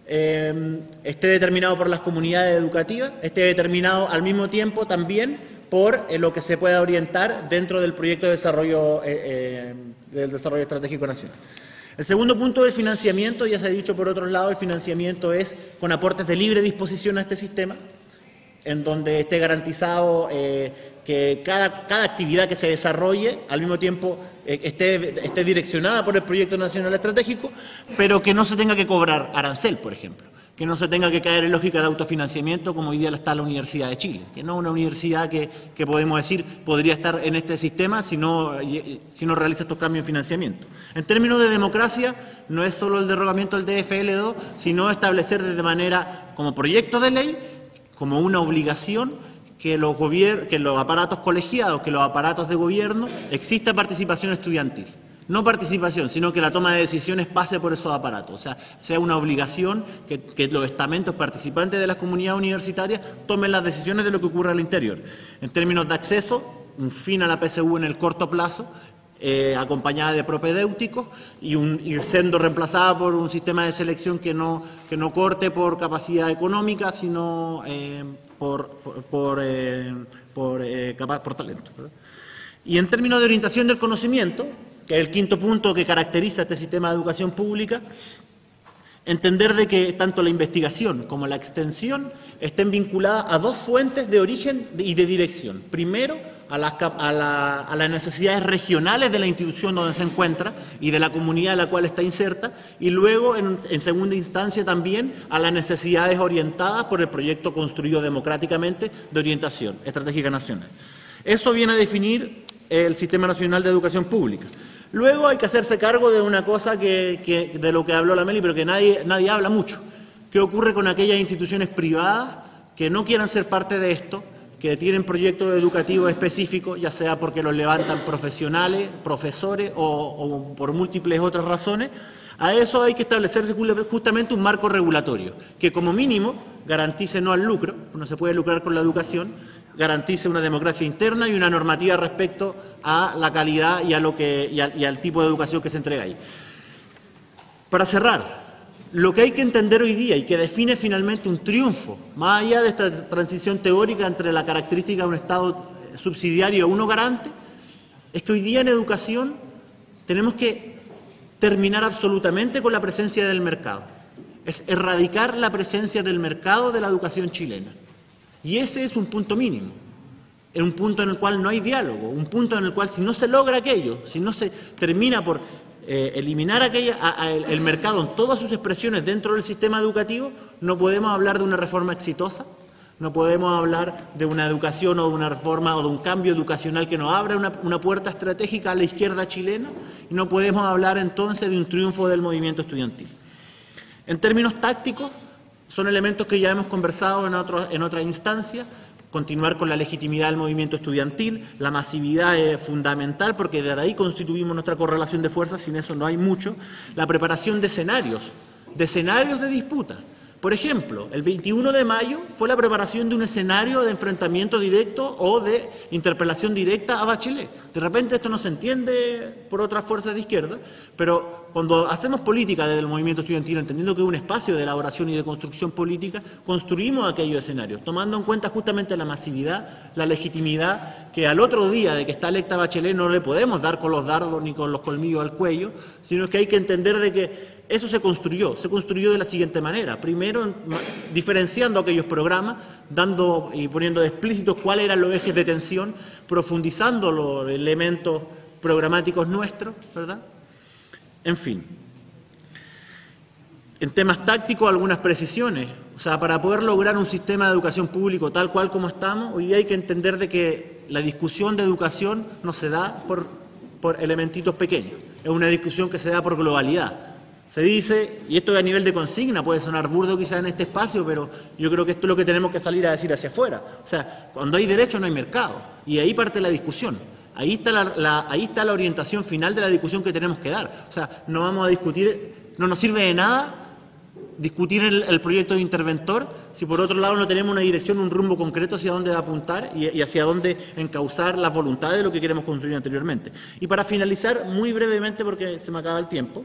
Speaker 3: esté determinado por las comunidades educativas, esté determinado al mismo tiempo también por lo que se pueda orientar dentro del proyecto de desarrollo, del desarrollo estratégico nacional. El segundo punto del financiamiento, ya se ha dicho por otro lado, el financiamiento es con aportes de libre disposición a este sistema, en donde esté garantizado que cada actividad que se desarrolle al mismo tiempo esté direccionada por el proyecto nacional estratégico, pero que no se tenga que cobrar arancel, por ejemplo, que no se tenga que caer en lógica de autofinanciamiento como hoy día está la Universidad de Chile, que no es una universidad que podemos decir podría estar en este sistema si no realiza estos cambios en financiamiento. En términos de democracia, no es solo el derogamiento del DFL2, sino establecer de manera como proyecto de ley, como una obligación, que los aparatos colegiados, que los aparatos de gobierno, exista participación estudiantil. No participación, sino que la toma de decisiones pase por esos aparatos. O sea, sea una obligación que los estamentos participantes de las comunidades universitarias tomen las decisiones de lo que ocurre al interior. En términos de acceso, un fin a la PSU en el corto plazo, acompañada de propedéuticos y siendo reemplazada por un sistema de selección que no corte por capacidad económica, sino por talento, ¿verdad? Y en términos de orientación del conocimiento, que es el quinto punto que caracteriza este sistema de educación pública, entender de que tanto la investigación como la extensión estén vinculadas a dos fuentes de origen y de dirección. Primero, a las necesidades regionales de la institución donde se encuentra y de la comunidad en la cual está inserta, y luego, en segunda instancia, también a las necesidades orientadas por el proyecto construido democráticamente de orientación estratégica nacional. Eso viene a definir el Sistema Nacional de Educación Pública. Luego hay que hacerse cargo de una cosa de lo que habló la Meli, pero que nadie habla mucho. ¿Qué ocurre con aquellas instituciones privadas que no quieran ser parte de esto, que tienen proyectos educativos específicos, ya sea porque los levantan profesionales, profesores o por múltiples otras razones? A eso hay que establecerse justamente un marco regulatorio, que como mínimo garantice no al lucro, no se puede lucrar con la educación, garantice una democracia interna y una normativa respecto a la calidad y al tipo de educación que se entrega ahí. Para cerrar, lo que hay que entender hoy día y que define finalmente un triunfo, más allá de esta transición teórica entre la característica de un Estado subsidiario y uno garante, es que hoy día en educación tenemos que terminar absolutamente con la presencia del mercado. Es erradicar la presencia del mercado de la educación chilena. Y ese es un punto mínimo, es un punto en el cual no hay diálogo, un punto en el cual si no se logra aquello, si no se termina por eliminar el mercado en todas sus expresiones dentro del sistema educativo, no podemos hablar de una reforma exitosa, no podemos hablar de una educación o de una reforma o de un cambio educacional que nos abra una puerta estratégica a la izquierda chilena, y no podemos hablar entonces de un triunfo del movimiento estudiantil. En términos tácticos, son elementos que ya hemos conversado en otras instancias. Continuar con la legitimidad del movimiento estudiantil, la masividad es fundamental porque desde ahí constituimos nuestra correlación de fuerzas, sin eso no hay mucho. La preparación de escenarios de disputa, Por ejemplo, el 21 de mayo fue la preparación de un escenario de enfrentamiento directo o de interpelación directa a Bachelet. De repente esto no se entiende por otras fuerzas de izquierda, pero cuando hacemos política desde el movimiento estudiantil, entendiendo que es un espacio de elaboración y de construcción política, construimos aquellos escenarios, tomando en cuenta justamente la masividad, la legitimidad, que al otro día de que está electa Bachelet no le podemos dar con los dardos ni con los colmillos al cuello, sino que hay que entender de que eso se construyó de la siguiente manera. Primero, diferenciando aquellos programas, dando y poniendo de explícito cuáles eran los ejes de tensión, profundizando los elementos programáticos nuestros, ¿verdad? En fin. En temas tácticos, algunas precisiones. O sea, para poder lograr un sistema de educación público tal cual como estamos, hoy día hay que entender de que la discusión de educación no se da por elementitos pequeños. Es una discusión que se da por globalidad. Se dice, y esto a nivel de consigna, puede sonar burdo quizás en este espacio, pero yo creo que esto es lo que tenemos que salir a decir hacia afuera. O sea, cuando hay derecho no hay mercado, y ahí parte la discusión. Ahí está la orientación final de la discusión que tenemos que dar. O sea, no vamos a discutir, no nos sirve de nada discutir el proyecto de interventor si por otro lado no tenemos una dirección, un rumbo concreto hacia dónde apuntar y hacia dónde encauzar las voluntades de lo que queremos construir anteriormente. Y para finalizar, muy brevemente, porque se me acaba el tiempo,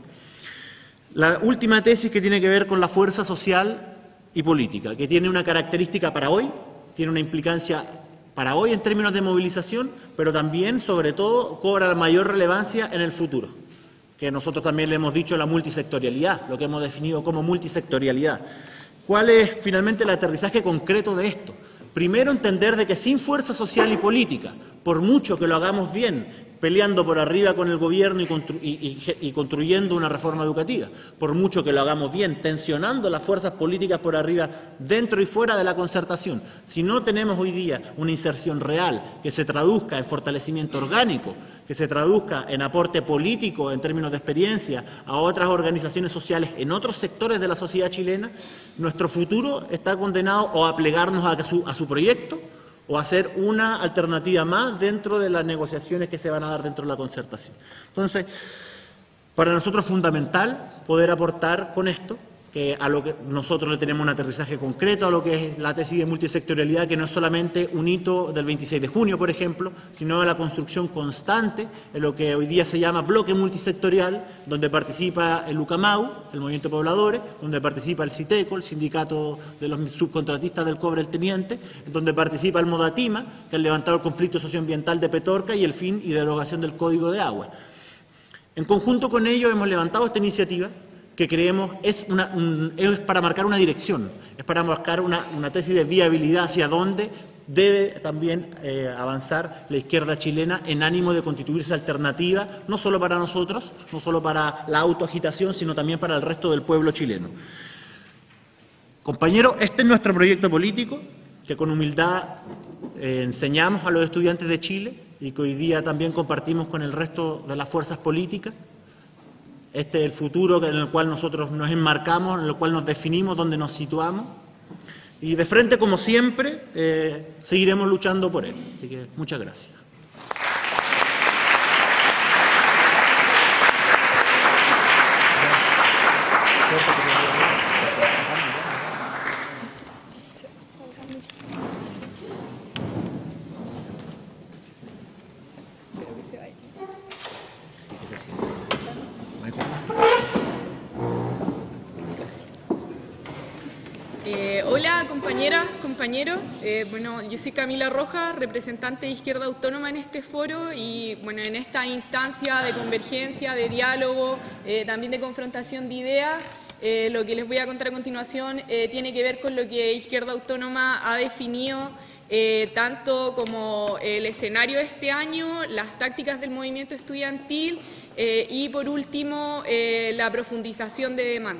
Speaker 3: la última tesis que tiene que ver con la fuerza social y política, que tiene una característica para hoy, tiene una implicancia para hoy en términos de movilización, pero también, sobre todo, cobra mayor relevancia en el futuro, que nosotros también le hemos dicho la multisectorialidad, lo que hemos definido como multisectorialidad. ¿Cuál es finalmente el aterrizaje concreto de esto? Primero, entender de que sin fuerza social y política, por mucho que lo hagamos bien, peleando por arriba con el gobierno y construyendo una reforma educativa, por mucho que lo hagamos bien, tensionando las fuerzas políticas por arriba, dentro y fuera de la concertación, si no tenemos hoy día una inserción real que se traduzca en fortalecimiento orgánico, que se traduzca en aporte político en términos de experiencia a otras organizaciones sociales en otros sectores de la sociedad chilena, nuestro futuro está condenado o a plegarnos a su proyecto o a ser una alternativa más dentro de las negociaciones que se van a dar dentro de la concertación. Entonces, para nosotros es fundamental poder aportar con esto, que a lo que nosotros le tenemos un aterrizaje concreto a lo que es la tesis de multisectorialidad, que no es solamente un hito del 26 de junio, por ejemplo, sino la construcción constante en lo que hoy día se llama bloque multisectorial, donde participa el UCAMAU, el Movimiento de Pobladores, donde participa el CITECO, el Sindicato de los Subcontratistas del Cobre El Teniente, donde participa el MODATIMA, que ha levantado el conflicto socioambiental de Petorca y el fin y derogación del Código de Agua. En conjunto con ello hemos levantado esta iniciativa, que creemos es para marcar una dirección, es para marcar una tesis de viabilidad hacia dónde debe también avanzar la izquierda chilena en ánimo de constituirse alternativa, no solo para nosotros, no solo para la autoagitación, sino también para el resto del pueblo chileno. Compañeros, este es nuestro proyecto político, que con humildad enseñamos a los estudiantes de Chile y que hoy día también compartimos con el resto de las fuerzas políticas. Este es el futuro en el cual nosotros nos enmarcamos, en el cual nos definimos, donde nos situamos. Y de frente, como siempre, seguiremos luchando por él. Así que muchas gracias.
Speaker 4: Hola compañeras, compañeros. Bueno, yo soy Camila Rojas, representante de Izquierda Autónoma en este foro y bueno, en esta instancia de convergencia, de diálogo, también de confrontación de ideas. Lo que les voy a contar a continuación tiene que ver con lo que Izquierda Autónoma ha definido tanto como el escenario de este año, las tácticas del movimiento estudiantil y por último la profundización de demanda.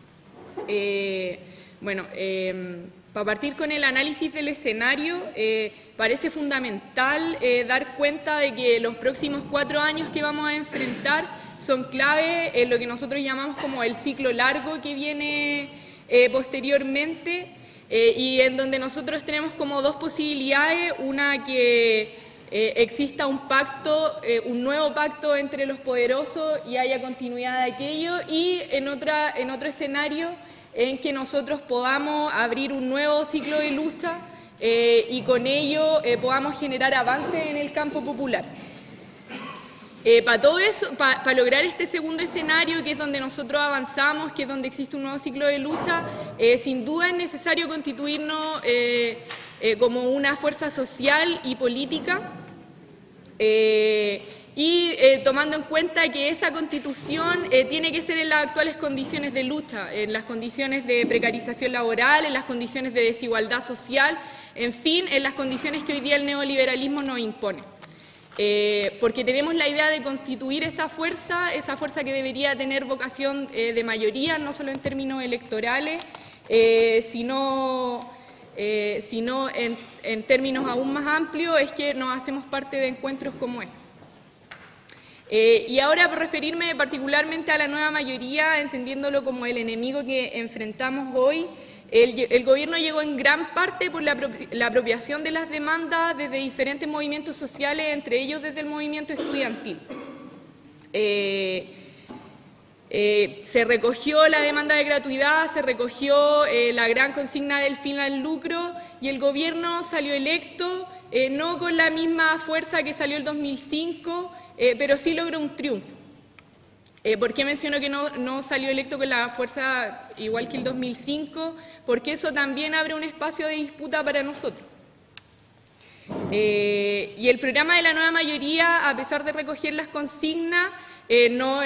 Speaker 4: Bueno, para partir con el análisis del escenario, parece fundamental dar cuenta de que los próximos 4 años que vamos a enfrentar son clave en lo que nosotros llamamos como el ciclo largo que viene posteriormente y en donde nosotros tenemos como 2 posibilidades, una que exista un pacto, un nuevo pacto entre los poderosos y haya continuidad de aquello y en otro escenario en que nosotros podamos abrir un nuevo ciclo de lucha y con ello podamos generar avances en el campo popular. Para todo eso, para lograr este segundo escenario, que es donde nosotros avanzamos, que es donde existe un nuevo ciclo de lucha, sin duda es necesario constituirnos como una fuerza social y política, tomando en cuenta que esa constitución tiene que ser en las actuales condiciones de lucha, en las condiciones de precarización laboral, en las condiciones de desigualdad social, en fin, en las condiciones que hoy día el neoliberalismo nos impone. Porque tenemos la idea de constituir esa fuerza que debería tener vocación de mayoría, no solo en términos electorales, sino en términos aún más amplios, es que nos hacemos parte de encuentros como este. Y ahora, por referirme particularmente a la nueva mayoría, entendiéndolo como el enemigo que enfrentamos hoy, el Gobierno llegó en gran parte por la apropiación de las demandas desde diferentes movimientos sociales, entre ellos desde el movimiento estudiantil. Se recogió la demanda de gratuidad, se recogió la gran consigna del fin al lucro y el Gobierno salió electo, no con la misma fuerza que salió el 2005, pero sí logró un triunfo. ¿Por qué menciono que no salió electo con la fuerza igual que el 2005? Porque eso también abre un espacio de disputa para nosotros. Y el programa de la nueva mayoría, a pesar de recoger las consignas, no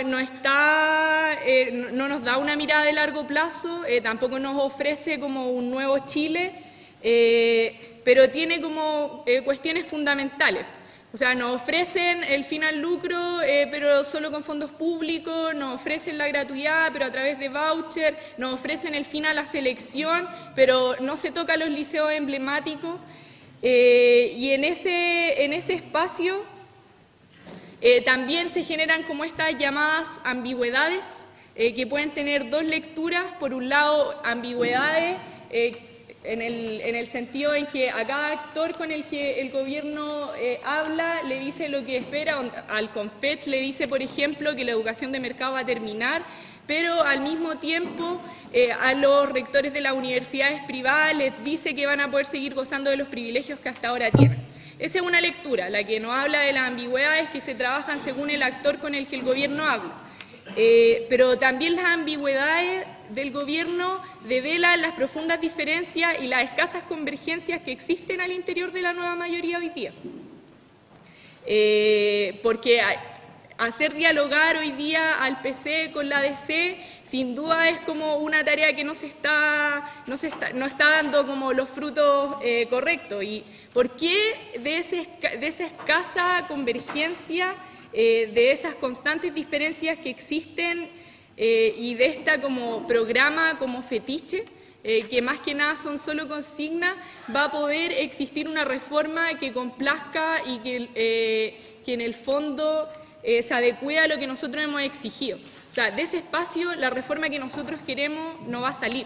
Speaker 4: nos da una mirada de largo plazo, tampoco nos ofrece como un nuevo Chile, pero tiene como cuestiones fundamentales. O sea, nos ofrecen el fin al lucro, pero solo con fondos públicos, nos ofrecen la gratuidad, pero a través de voucher, nos ofrecen el fin a la selección, pero no se toca los liceos emblemáticos. Y en ese espacio también se generan como estas llamadas ambigüedades, que pueden tener dos lecturas. Por un lado, ambigüedades en el sentido en que a cada actor con el que el Gobierno habla le dice lo que espera. Al CONFECH le dice, por ejemplo, que la educación de mercado va a terminar, pero al mismo tiempo a los rectores de las universidades privadas les dice que van a poder seguir gozando de los privilegios que hasta ahora tienen. Esa es una lectura, la que nos habla de las ambigüedades que se trabajan según el actor con el que el Gobierno habla. Pero también las ambigüedades del Gobierno develan las profundas diferencias y las escasas convergencias que existen al interior de la nueva mayoría hoy día. Porque hacer dialogar hoy día al PC con la DC sin duda es como una tarea que no está dando como los frutos correctos. ¿Y por qué de esa escasa convergencia, de esas constantes diferencias que existen y de esta como programa como fetiche, que más que nada son solo consignas, va a poder existir una reforma que complazca y que en el fondo se adecue a lo que nosotros hemos exigido? O sea, de ese espacio la reforma que nosotros queremos no va a salir.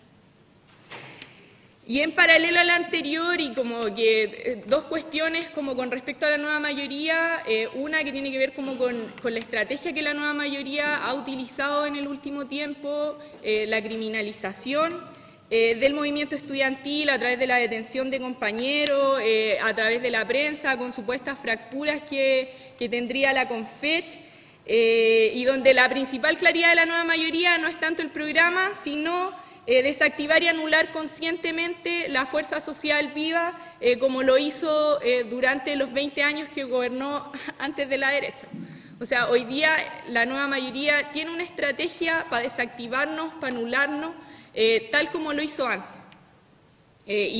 Speaker 4: Y en paralelo a la anterior, y como que dos cuestiones como con respecto a la nueva mayoría, una que tiene que ver como con la estrategia que la nueva mayoría ha utilizado en el último tiempo, la criminalización del movimiento estudiantil a través de la detención de compañeros, a través de la prensa, con supuestas fracturas que tendría la CONFECH, y donde la principal claridad de la nueva mayoría no es tanto el programa, sino desactivar y anular conscientemente la fuerza social viva, como lo hizo durante los 20 años que gobernó antes de la derecha. O sea, hoy día la nueva mayoría tiene una estrategia para desactivarnos, para anularnos, tal como lo hizo antes. Y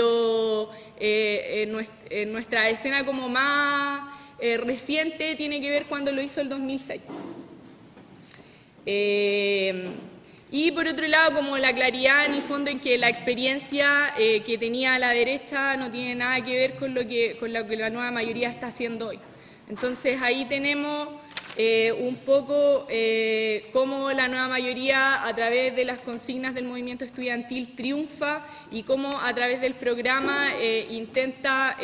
Speaker 4: nuestra escena como más reciente tiene que ver cuando lo hizo el 2006. Y por otro lado, como la claridad en el fondo en que la experiencia que tenía la derecha no tiene nada que ver con lo que la nueva mayoría está haciendo hoy. Entonces ahí tenemos un poco cómo la nueva mayoría a través de las consignas del movimiento estudiantil triunfa y cómo a través del programa intenta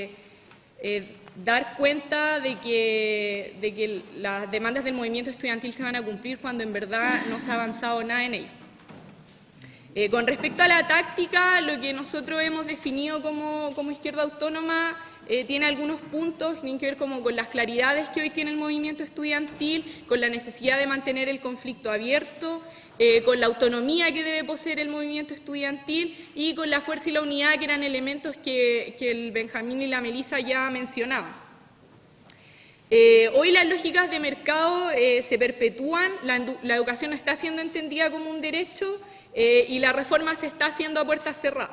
Speaker 4: dar cuenta de que las demandas del movimiento estudiantil se van a cumplir cuando en verdad no se ha avanzado nada en ello. Con respecto a la táctica, lo que nosotros hemos definido como izquierda autónoma tiene algunos puntos que tienen que ver como con las claridades que hoy tiene el movimiento estudiantil, con la necesidad de mantener el conflicto abierto, con la autonomía que debe poseer el movimiento estudiantil y con la fuerza y la unidad, que eran elementos que el Benjamín y la Melissa ya mencionaban. Hoy las lógicas de mercado se perpetúan, la educación no está siendo entendida como un derecho y la reforma se está haciendo a puertas cerradas.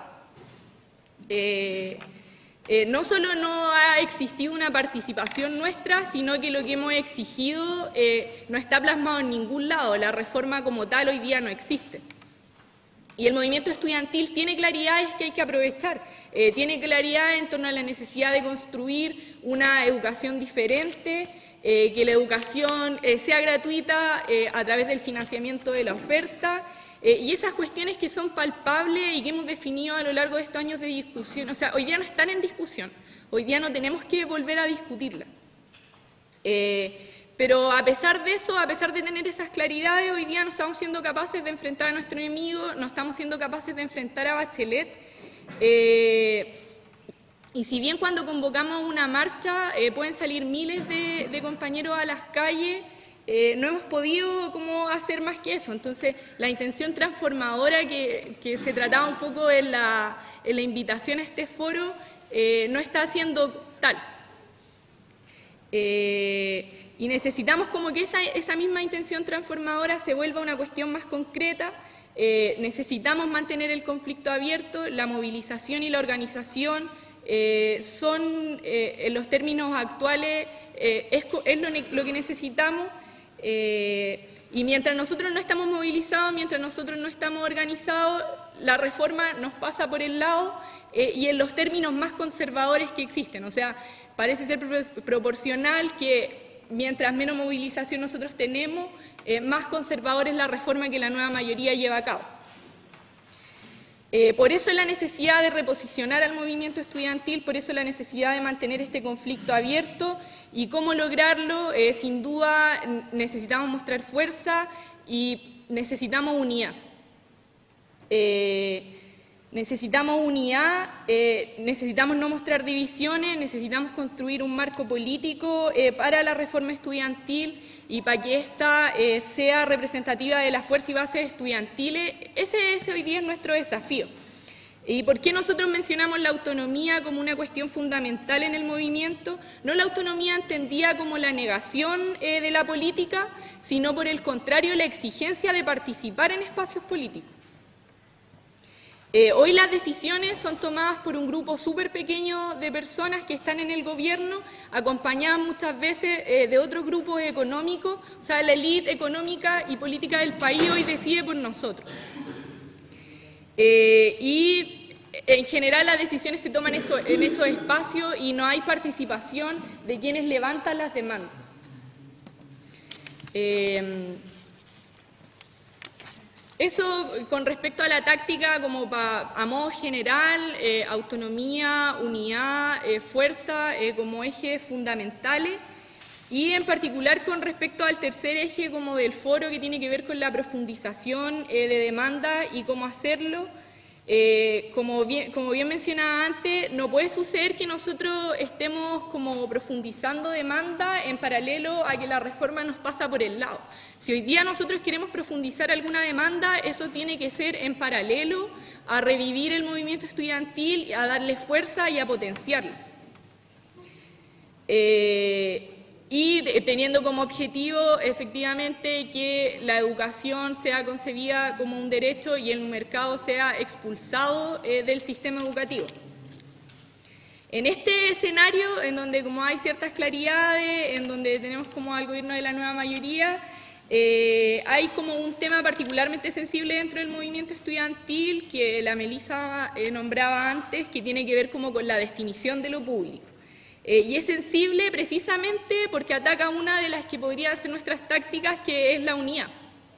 Speaker 4: No solo no ha existido una participación nuestra, sino que lo que hemos exigido no está plasmado en ningún lado. La reforma como tal hoy día no existe. Y el movimiento estudiantil tiene claridades que hay que aprovechar. Tiene claridad en torno a la necesidad de construir una educación diferente, que la educación sea gratuita a través del financiamiento de la oferta, y esas cuestiones que son palpables y que hemos definido a lo largo de estos años de discusión. O sea, hoy día no están en discusión, hoy día no tenemos que volver a discutirlas. Pero a pesar de eso, a pesar de tener esas claridades, hoy día no estamos siendo capaces de enfrentar a nuestro enemigo, no estamos siendo capaces de enfrentar a Bachelet. Y si bien cuando convocamos una marcha pueden salir miles de compañeros a las calles, no hemos podido como hacer más que eso. Entonces, la intención transformadora que se trataba un poco en la invitación a este foro no está siendo tal. Y necesitamos como que esa misma intención transformadora se vuelva una cuestión más concreta. Necesitamos mantener el conflicto abierto, la movilización y la organización son, en los términos actuales, es lo que necesitamos. Y mientras nosotros no estamos movilizados, mientras nosotros no estamos organizados, la reforma nos pasa por el lado y en los términos más conservadores que existen. O sea, parece ser proporcional que mientras menos movilización nosotros tenemos, más conservadora es la reforma que la nueva mayoría lleva a cabo. Por eso la necesidad de reposicionar al movimiento estudiantil, por eso la necesidad de mantener este conflicto abierto. ¿Y cómo lograrlo? Sin duda necesitamos mostrar fuerza y necesitamos unidad. Necesitamos unidad, necesitamos no mostrar divisiones, necesitamos construir un marco político para la reforma estudiantil y para que ésta sea representativa de las fuerzas y bases estudiantiles. Ese hoy día es nuestro desafío. ¿Y por qué nosotros mencionamos la autonomía como una cuestión fundamental en el movimiento? No la autonomía entendida como la negación de la política, sino por el contrario la exigencia de participar en espacios políticos. Hoy las decisiones son tomadas por un grupo súper pequeño de personas que están en el gobierno, acompañadas muchas veces de otros grupos económicos. O sea, la élite económica y política del país hoy decide por nosotros. Y en general las decisiones se toman en esos espacios y no hay participación de quienes levantan las demandas. Eso con respecto a la táctica como a modo general, autonomía, unidad, fuerza como ejes fundamentales, y en particular con respecto al tercer eje como del foro que tiene que ver con la profundización de demanda y cómo hacerlo. Como bien mencionaba antes, no puede suceder que nosotros estemos como profundizando demanda en paralelo a que la reforma nos pasa por el lado. Si hoy día nosotros queremos profundizar alguna demanda, eso tiene que ser en paralelo a revivir el movimiento estudiantil, a darle fuerza y a potenciarlo. Y teniendo como objetivo efectivamente que la educación sea concebida como un derecho y el mercado sea expulsado del sistema educativo. En este escenario, en donde como hay ciertas claridades, en donde tenemos como al gobierno de la nueva mayoría, hay como un tema particularmente sensible dentro del movimiento estudiantil que la Melissa nombraba antes, que tiene que ver como con la definición de lo público. Y es sensible precisamente porque ataca una de las que podrían ser nuestras tácticas, que es la unidad.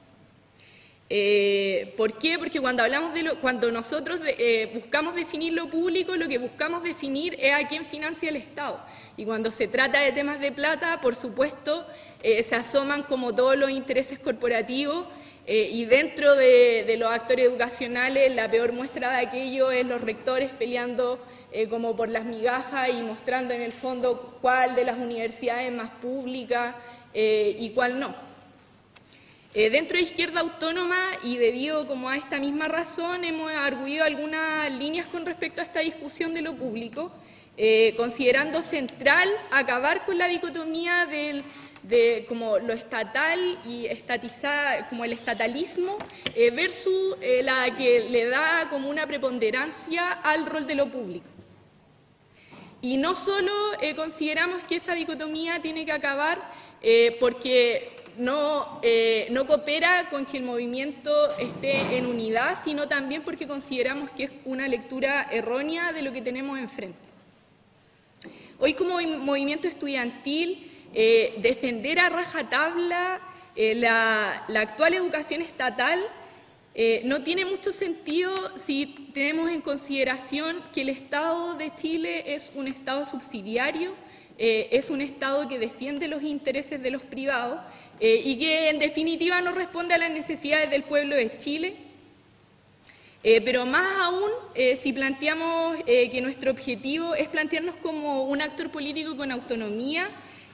Speaker 4: ¿Por qué? Porque cuando nosotros buscamos definir lo público, lo que buscamos definir es a quién financia el Estado. Y cuando se trata de temas de plata, por supuesto, se asoman como todos los intereses corporativos y dentro de los actores educacionales la peor muestra de aquello es los rectores peleando como por las migajas y mostrando en el fondo cuál de las universidades es más pública y cuál no. Dentro de Izquierda Autónoma y debido como a esta misma razón hemos arguido algunas líneas con respecto a esta discusión de lo público, considerando central acabar con la dicotomía de como lo estatal y estatizar, como el estatalismo versus la que le da como una preponderancia al rol de lo público. Y no solo consideramos que esa dicotomía tiene que acabar porque no coopera con que el movimiento esté en unidad, sino también porque consideramos que es una lectura errónea de lo que tenemos enfrente. Hoy como movimiento estudiantil, defender a rajatabla la actual educación estatal no tiene mucho sentido si tenemos en consideración que el Estado de Chile es un Estado subsidiario, es un Estado que defiende los intereses de los privados y que en definitiva no responde a las necesidades del pueblo de Chile. Pero más aún, si planteamos que nuestro objetivo es plantearnos como un actor político con autonomía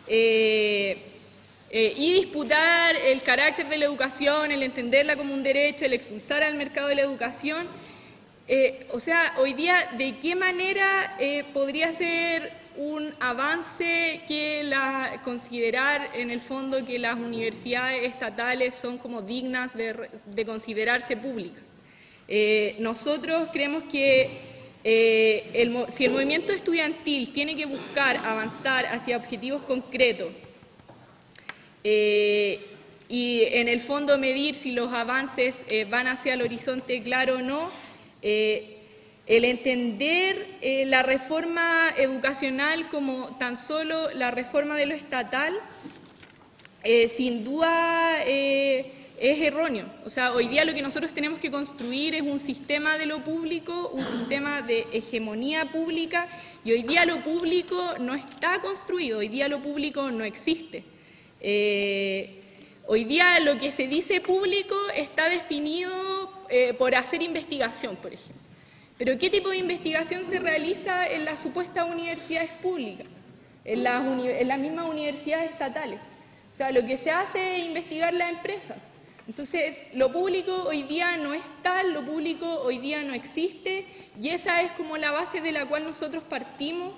Speaker 4: y disputar el carácter de la educación, el entenderla como un derecho, el expulsar al mercado de la educación, o sea, hoy día, ¿de qué manera podría ser un avance que considerar en el fondo que las universidades estatales son como dignas de considerarse públicas? Nosotros creemos que si el movimiento estudiantil tiene que buscar avanzar hacia objetivos concretos y en el fondo medir si los avances van hacia el horizonte claro o no, el entender la reforma educacional como tan solo la reforma de lo estatal, sin duda es erróneo. O sea, hoy día lo que nosotros tenemos que construir es un sistema de lo público, un sistema de hegemonía pública, y hoy día lo público no está construido, hoy día lo público no existe. Hoy día lo que se dice público está definido por hacer investigación, por ejemplo. Pero ¿qué tipo de investigación se realiza en las supuestas universidades públicas, en las mismas universidades estatales? O sea, lo que se hace es investigar la empresa. Entonces, lo público hoy día no es tal, lo público hoy día no existe, y esa es como la base de la cual nosotros partimos.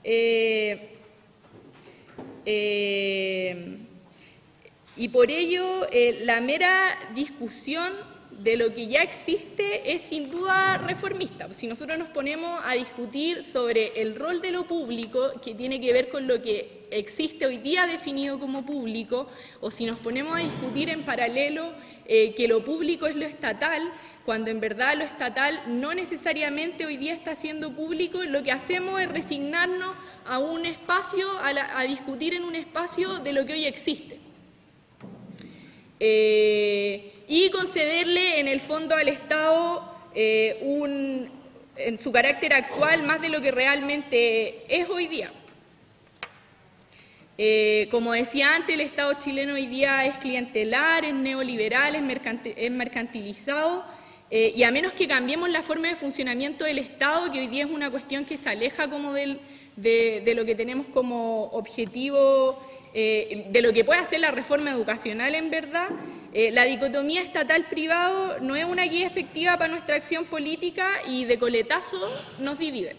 Speaker 4: Y por ello, la mera discusión de lo que ya existe es sin duda reformista. Si nosotros nos ponemos a discutir sobre el rol de lo público, que tiene que ver con lo que existe hoy día definido como público, o si nos ponemos a discutir en paralelo que lo público es lo estatal, cuando en verdad lo estatal no necesariamente hoy día está siendo público, lo que hacemos es resignarnos a un espacio, a discutir en un espacio de lo que hoy existe. Y concederle en el fondo al Estado en su carácter actual más de lo que realmente es hoy día. Como decía antes, el Estado chileno hoy día es clientelar, es neoliberal, es mercantilizado, y a menos que cambiemos la forma de funcionamiento del Estado, que hoy día es una cuestión que se aleja como de lo que tenemos como objetivo, de lo que puede hacer la reforma educacional en verdad, la dicotomía estatal-privado no es una guía efectiva para nuestra acción política y de coletazo nos divide.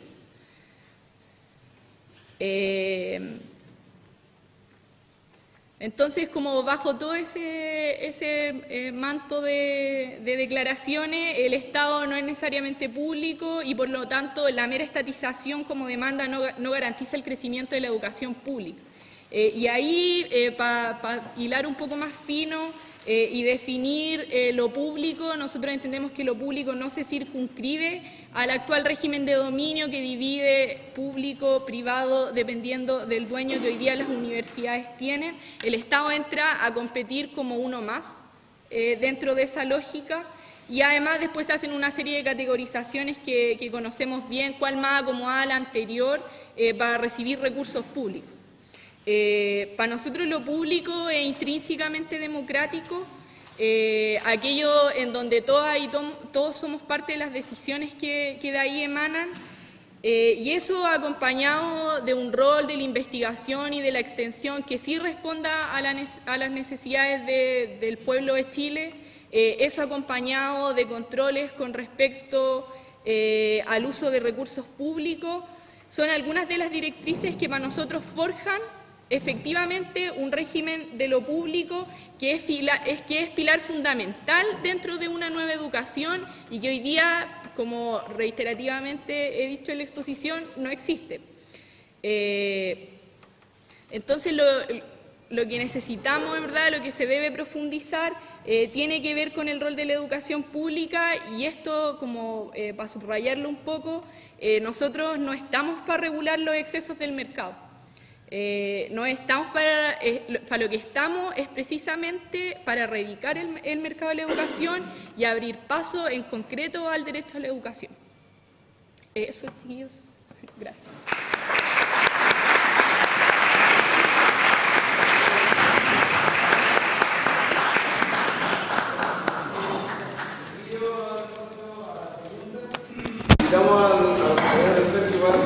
Speaker 4: Entonces, como bajo todo ese manto de declaraciones, el Estado no es necesariamente público y por lo tanto la mera estatización como demanda no garantiza el crecimiento de la educación pública. Y ahí, para hilar un poco más fino y definir lo público, nosotros entendemos que lo público no se circunscribe al actual régimen de dominio que divide público, privado, dependiendo del dueño que hoy día las universidades tienen. El Estado entra a competir como uno más dentro de esa lógica y además después se hacen una serie de categorizaciones que conocemos bien, cuál más acomodada a la anterior para recibir recursos públicos. Para nosotros lo público es intrínsecamente democrático aquello en donde todas y todos somos parte de las decisiones que de ahí emanan, y eso acompañado de un rol de la investigación y de la extensión que sí responda a las necesidades del pueblo de Chile, eso acompañado de controles con respecto al uso de recursos públicos, son algunas de las directrices que para nosotros forjan efectivamente un régimen de lo público que es pilar fundamental dentro de una nueva educación y que hoy día, como reiterativamente he dicho en la exposición, no existe. Entonces lo que necesitamos, en verdad, lo que se debe profundizar tiene que ver con el rol de la educación pública, y esto, como para subrayarlo un poco, nosotros no estamos para regular los excesos del mercado. No estamos para lo que estamos es precisamente para erradicar el mercado de la educación y abrir paso en concreto al derecho a la educación. Eso, chiquillos. Gracias.
Speaker 1: Invitamos a los compañeros del FED que van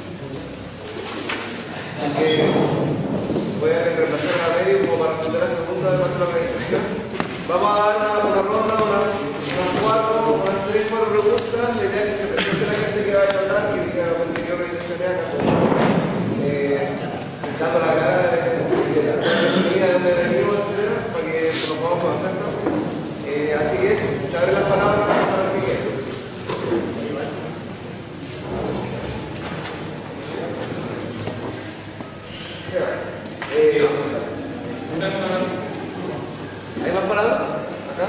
Speaker 1: voy a reemplazar a Mary como para responder las preguntas de parte de la organización. Vamos a dar una ronda, unas 3, 4 preguntas. La idea es que se presente la gente que vaya a hablar, que diga qué organización es acá, sentando la cara de la economía, de dónde venimos, etcétera, para que nos podamos conocer. Así que eso, se abren las palabras para el que quieran. ¿Hay más palabras? ¿Acá?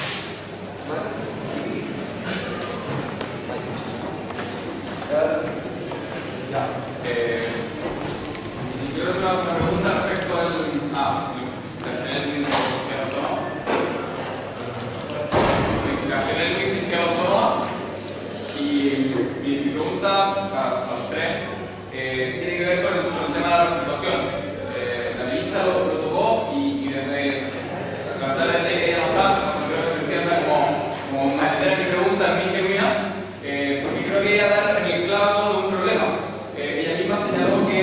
Speaker 5: Quiero hacer una pregunta respecto al y mi pregunta a los tres tiene que ver con el tema de la participación. La Melissa lo tocó y desde lamentablemente ella no está, creo que se entienda como manera mi pregunta es muy genuina, porque creo que ella da en el clavo de un problema. Ella misma señaló que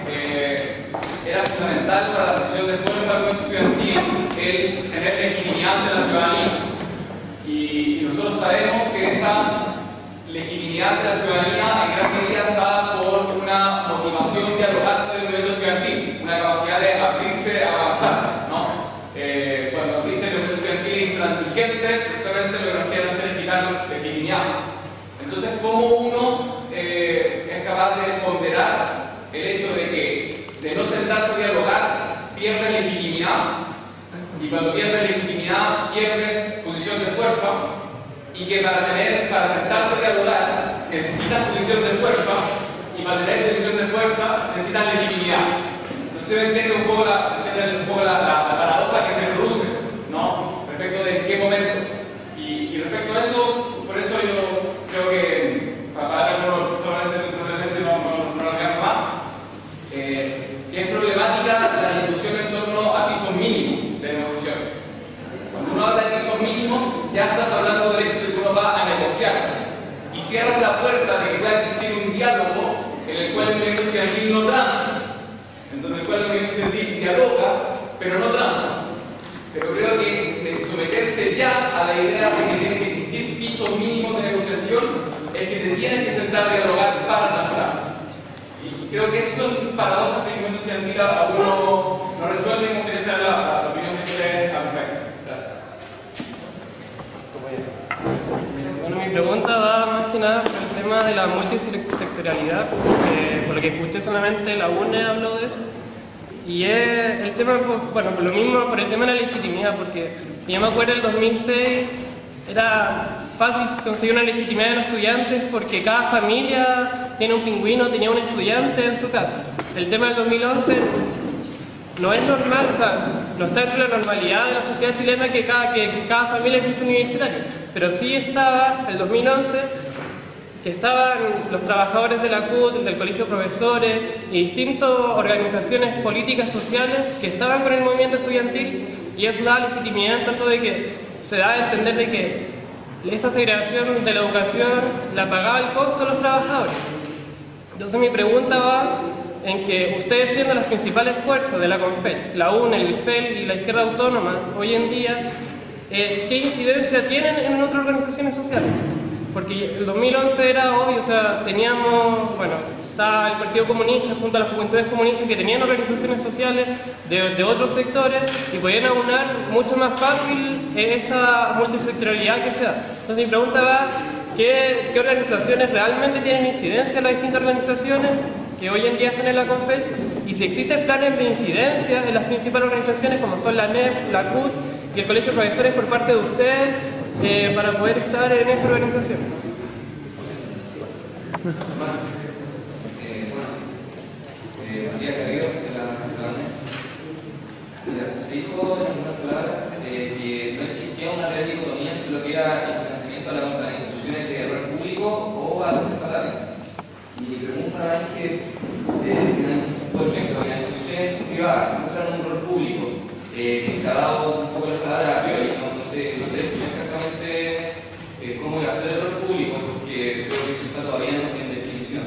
Speaker 5: era fundamental para la decisión de esfuerzo del movimiento estudiantil el tener legitimidad de la ciudadanía. Y nosotros sabemos que esa legitimidad de la ciudadanía en gran medida está por una motivación dialogante del movimiento estudiantil, una capacidad de abrirse a avanzar, ¿no? Cuando nos dicen que el movimiento estudiantil es intransigente, justamente lo que nos quieren hacer es quitar legitimidad. Entonces, ¿cómo uno es capaz de ponderar el hecho de que de no sentarse a dialogar pierdes legitimidad, y cuando pierdes legitimidad pierdes posición de fuerza, y que para sentarte a dialogar necesitas posición de fuerza, y para tener posición de fuerza necesitas legitimidad? Usted entiende un poco la paradoja que se produce, ¿no? Respecto de en qué momento. Y respecto a eso, por eso yo creo que, para que probablemente no lo veamos más, que es problemática la discusión en torno a pisos mínimos de negociación. Cuando uno habla de pisos mínimos, ya estás hablando del hecho de que uno va a negociar y cierras la puerta de que pueda existir un diálogo en el cual el movimiento estudiantil no transa. Entonces, el cual el movimiento estudiantil dialoga, pero no transa. Pero creo que someterse ya a la idea de que tiene que existir pisos mínimos de negociación es que te tienes que sentar a dialogar para transar. Y creo que esas son paradojas que el movimiento estudiantil a uno no resuelve, y me gustaría saber la opinión de ustedes al respecto. Gracias.
Speaker 6: Bueno, mi pregunta va más que nada por el tema de la multisectorialidad, por lo que escuché solamente la UNE habló de eso. Y es el tema, bueno, por lo mismo, por el tema de la legitimidad, porque yo me acuerdo del 2006 era fácil conseguir una legitimidad de los estudiantes porque cada familia tiene un pingüino, tenía un estudiante en su casa. El tema del 2011 no es normal, o sea, no está dentro de la normalidad de la sociedad chilena que cada familia existe universitario, pero sí estaba el 2011 que estaban los trabajadores de la CUT, del Colegio de Profesores y distintas organizaciones políticas sociales que estaban con el movimiento estudiantil y eso da legitimidad en tanto de que se da a entender de que esta segregación de la educación la pagaba el costo a los trabajadores. Entonces mi pregunta va en que ustedes, siendo las principales fuerzas de la CONFECH, la UNE, el FEL y la izquierda autónoma, hoy en día, ¿qué incidencia tienen en otras organizaciones sociales? Porque el 2011 era obvio, o sea, teníamos, bueno, estaba el Partido Comunista junto a las Juventudes Comunistas que tenían organizaciones sociales de otros sectores y podían aunar mucho más fácil esta multisectorialidad que se da. Entonces mi pregunta va, ¿qué organizaciones realmente tienen incidencia en las distintas organizaciones que hoy en día están en la CONFECH? Y si existen planes de incidencia en las principales organizaciones como son la NEF, la CUT y el Colegio de Profesores por parte de ustedes para poder estar en esa organización.
Speaker 7: Buen día, querido. Se dijo en algunas palabras que no existía una real dicotomía entre lo que era el financiamiento a las instituciones de rol público o a las estatales. Y mi pregunta es que, por ejemplo, en las instituciones privadas muestran un rol público que se ha dado un poco las palabras a priori, no sé exactamente cómo iba a ser el rol público, porque creo que eso está todavía en definición.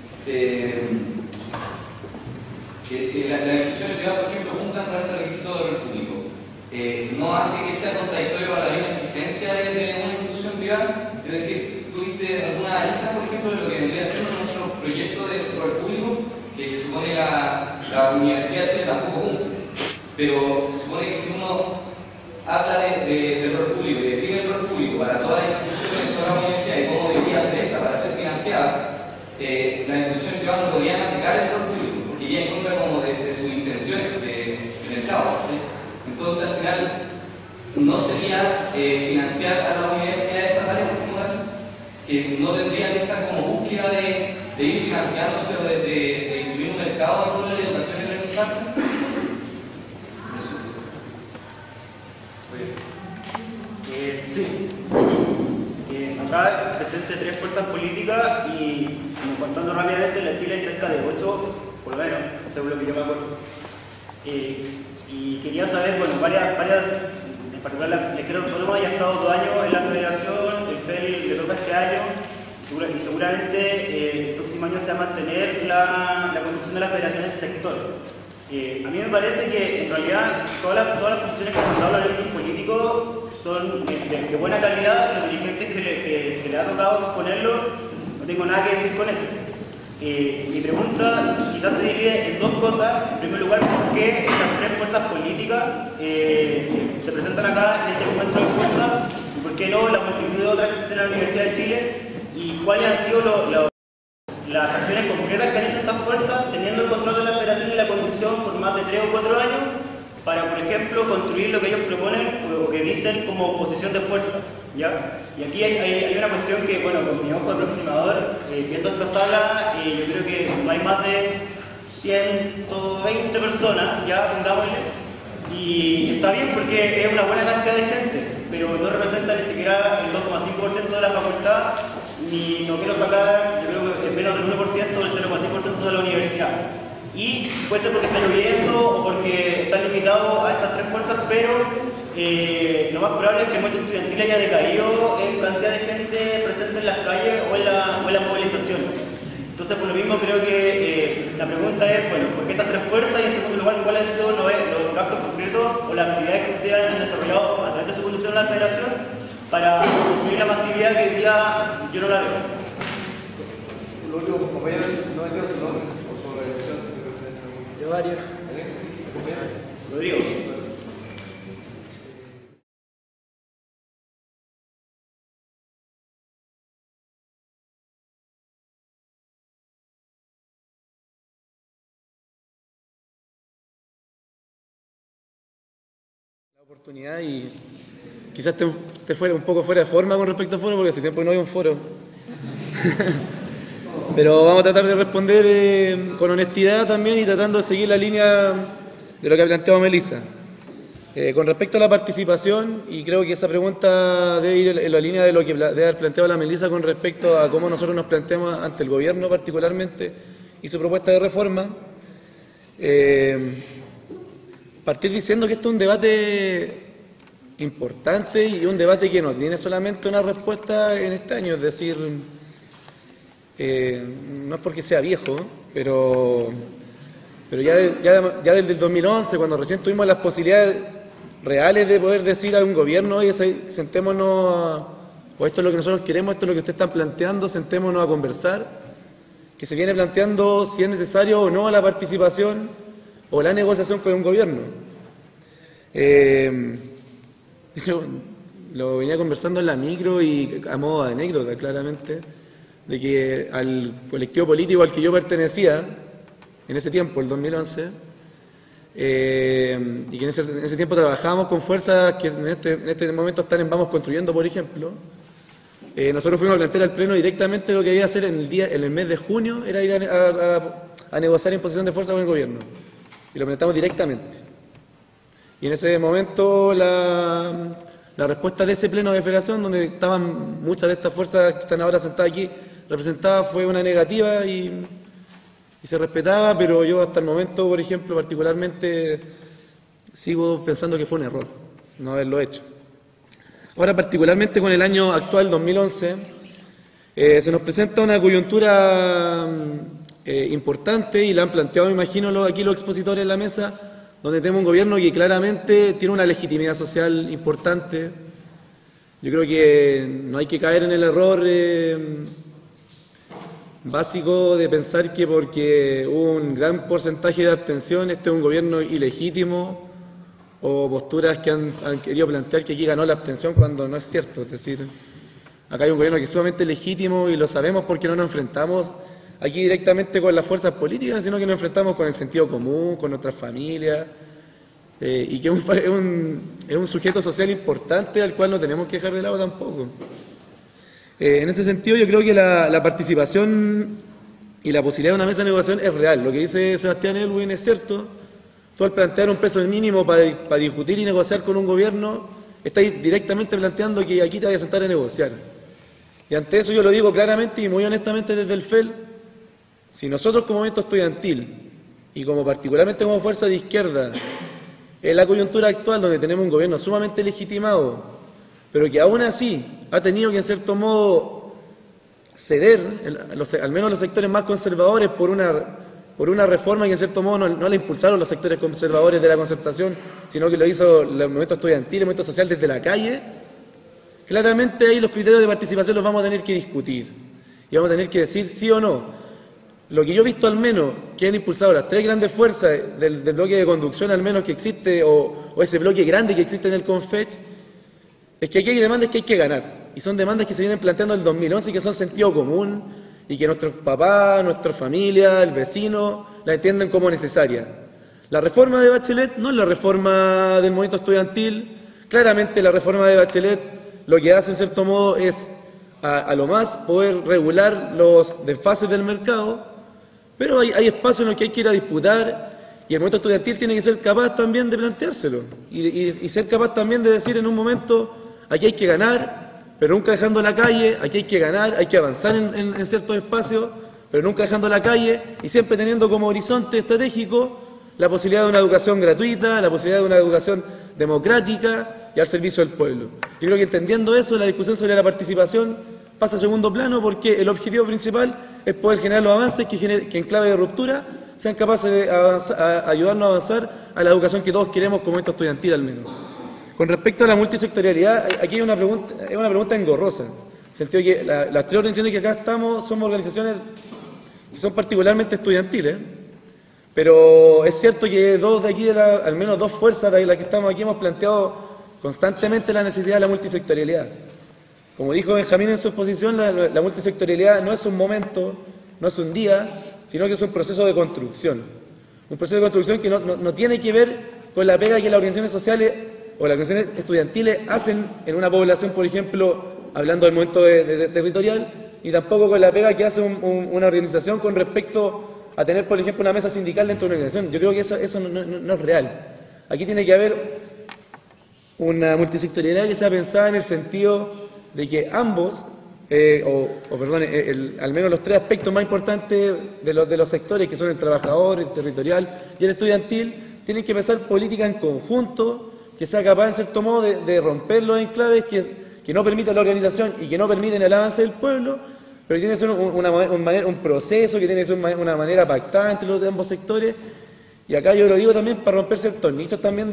Speaker 7: Las instituciones privadas, por ejemplo, cumplan con este requisito de rol público. ¿No hace que sea contradictorio para la misma existencia de una institución privada? Es decir, ¿tuviste alguna lista, por ejemplo, de lo que vendría a ser nuestro proyecto de rol público? Que se supone la Universidad de Chile tampoco cumple. Pero se supone que si uno habla de rol público y define el rol público para todas las instituciones de toda la universidad y cómo debería ser esta para ser financiada, las instituciones privadas no podrían aplicar el rol público, porque iría en contra como de sus intenciones de mercado. ¿Sí? Entonces, al final, no sería financiar a las universidades estatales como tal, que no tendrían esta como búsqueda de ir financiándose o de incluir un mercado dentro de la educación en la infancia.
Speaker 8: Sí. Acá presente 3 fuerzas políticas y, contando rápidamente, en la Chile hay cerca de 8, por lo menos, según lo que yo me acuerdo. Y quería saber, bueno, varias, en particular la izquierda autónoma ya ha estado 2 años en la federación, el FEL le toca este año, y seguramente el próximo año se va a mantener la conducción de la federación en ese sector. A mí me parece que en realidad todas las posiciones que se han dado al análisis político son de buena calidad, y los dirigentes que le ha tocado exponerlo, no tengo nada que decir con eso. Mi pregunta quizás se divide en 2 cosas. En primer lugar, ¿por qué estas 3 fuerzas políticas se presentan acá en este encuentro de fuerza? ¿Y por qué no la multitud de otras que existen en la Universidad de Chile? ¿Y cuáles han sido las acciones concretas que han hecho estas fuerzas, teniendo el control de la federación y la conducción por más de 3 o 4 años, para, por ejemplo, construir lo que ellos proponen o que dicen como posición de fuerza? ¿Ya? Y aquí hay una cuestión que, bueno, con mi ojo aproximador, viendo esta sala, yo creo que no hay más de 120 personas, ya, pongámosle, y está bien porque es una buena cantidad de gente, pero no representa ni siquiera el 2,5% de la facultad, ni no quiero sacar, yo creo que es menos del 1% o el 0,5% de la universidad. Y puede ser porque está lloviendo o porque está limitado a estas 3 fuerzas, pero lo más probable es que el movimiento estudiantil haya decaído en cantidad de gente presente en las calles o en la movilización. Entonces, por lo mismo, creo que la pregunta es, bueno, ¿por qué estas 3 fuerzas? Y en segundo lugar, ¿cuáles han sido los actos concretos o las actividades que ustedes han desarrollado a través de su conducción en la federación para construir la masividad que hoy día yo no la veo?
Speaker 9: Lo último, compañeros, no hay que su nombre o su organización.
Speaker 6: De varios.
Speaker 8: Rodrigo.
Speaker 1: Oportunidad y quizás te fuera un poco fuera de forma con respecto al foro porque hace tiempo que no hay un foro. Pero vamos a tratar de responder con honestidad también y tratando de seguir la línea de lo que ha planteado Melissa. Con respecto a la participación, y creo que esa pregunta debe ir en la línea de lo que debe haber planteado la Melissa con respecto a cómo nosotros nos planteamos ante el gobierno particularmente y su propuesta de reforma.
Speaker 10: partir diciendo que esto es un debate importante y un debate que no tiene solamente una respuesta en este año, es decir, no es porque sea viejo, pero ya desde el 2011, cuando recién tuvimos las posibilidades reales de poder decir a un gobierno, oye, sentémonos, o esto es lo que nosotros queremos, esto es lo que ustedes están planteando, sentémonos a conversar, que se viene planteando si es necesario o no la participación o la negociación con un gobierno. Yo lo venía conversando en la micro y a modo de anécdota, claramente, de que al colectivo político al que yo pertenecía, en ese tiempo, el 2011, y que en ese tiempo trabajábamos con fuerzas que en este momento están en Vamos Construyendo, por ejemplo, nosotros fuimos a plantear al Pleno directamente lo que había que hacer en el mes de junio, era ir a negociar imposición de fuerza con el gobierno, y lo planteamos directamente. Y en ese momento la respuesta de ese Pleno de Federación, donde estaban muchas de estas fuerzas que están ahora sentadas aquí representadas, fue una negativa y se respetaba, pero yo hasta el momento, por ejemplo, particularmente sigo pensando que fue un error no haberlo hecho. Ahora, particularmente con el año actual, 2011, se nos presenta una coyuntura importante y la han planteado, me imagino, aquí los expositores en la mesa, donde tenemos un gobierno que claramente tiene una legitimidad social importante. Yo creo que no hay que caer en el error básico de pensar que porque hubo un gran porcentaje de abstención, este es un gobierno ilegítimo, o posturas que han querido plantear que aquí ganó la abstención cuando no es cierto. Es decir, acá hay un gobierno que es sumamente legítimo y lo sabemos porque no nos enfrentamos aquí directamente con las fuerzas políticas, sino que nos enfrentamos con el sentido común, con nuestras familias, y que es un sujeto social importante al cual no tenemos que dejar de lado tampoco. En ese sentido, yo creo que la participación y la posibilidad de una mesa de negociación es real. Lo que dice Sebastián Elwin es cierto. Tú, al plantear un peso mínimo para discutir y negociar con un gobierno, estás directamente planteando que aquí te vayas a sentar a negociar. Y ante eso yo lo digo claramente y muy honestamente desde el FEL, si nosotros como movimiento estudiantil y como particularmente como fuerza de izquierda, en la coyuntura actual donde tenemos un gobierno sumamente legitimado, pero que aún así ha tenido que en cierto modo ceder, al menos los sectores más conservadores, por una reforma que en cierto modo no la impulsaron los sectores conservadores de la concertación, sino que lo hizo el movimiento estudiantil, el movimiento social desde la calle, claramente ahí los criterios de participación los vamos a tener que discutir y vamos a tener que decir sí o no. Lo que yo he visto al menos que han impulsado las tres grandes fuerzas del bloque de conducción al menos que existe, o ese bloque grande que existe en el CONFECH, es que aquí hay demandas que hay que ganar, y son demandas que se vienen planteando en el 2011 y que son sentido común, y que nuestros papás, nuestras familias, el vecino, la entienden como necesaria. La reforma de Bachelet no es la reforma del movimiento estudiantil. Claramente la reforma de Bachelet lo que hace en cierto modo es a lo más poder regular los desfases del mercado, pero hay espacios en los que hay que ir a disputar y el movimiento estudiantil tiene que ser capaz también de planteárselo y ser capaz también de decir en un momento, aquí hay que ganar, pero nunca dejando la calle, aquí hay que ganar, hay que avanzar en ciertos espacios, pero nunca dejando la calle y siempre teniendo como horizonte estratégico la posibilidad de una educación gratuita, la posibilidad de una educación democrática y al servicio del pueblo. Yo creo que entendiendo eso, la discusión sobre la participación pasa a segundo plano porque el objetivo principal es poder generar los avances que en clave de ruptura sean capaces de ayudarnos a avanzar a la educación que todos queremos como movimiento estudiantil al menos. Con respecto a la multisectorialidad, aquí hay una pregunta engorrosa, en el sentido de que las tres organizaciones que acá estamos somos organizaciones que son particularmente estudiantiles, pero es cierto que dos de aquí, al menos dos fuerzas de las que estamos aquí, hemos planteado constantemente la necesidad de la multisectorialidad. Como dijo Benjamín en su exposición, la multisectorialidad no es un momento, no es un día, sino que es un proceso de construcción. Un proceso de construcción que no tiene que ver con la pega que las organizaciones sociales o las organizaciones estudiantiles hacen en una población, por ejemplo, hablando del momento territorial, y tampoco con la pega que hace una organización con respecto a tener, por ejemplo, una mesa sindical dentro de una organización. Yo creo que eso no es real. Aquí tiene que haber una multisectorialidad que sea pensada en el sentido de que ambos, al menos los tres aspectos más importantes de los sectores, que son el trabajador, el territorial y el estudiantil, tienen que pensar política en conjunto, que sea capaz, en cierto modo, de romper los enclaves que no permitan la organización y que no permiten el avance del pueblo, pero tiene que ser un proceso, que tiene que ser una manera pactada entre los ambos sectores. Y acá yo lo digo también para romper ciertos nichos también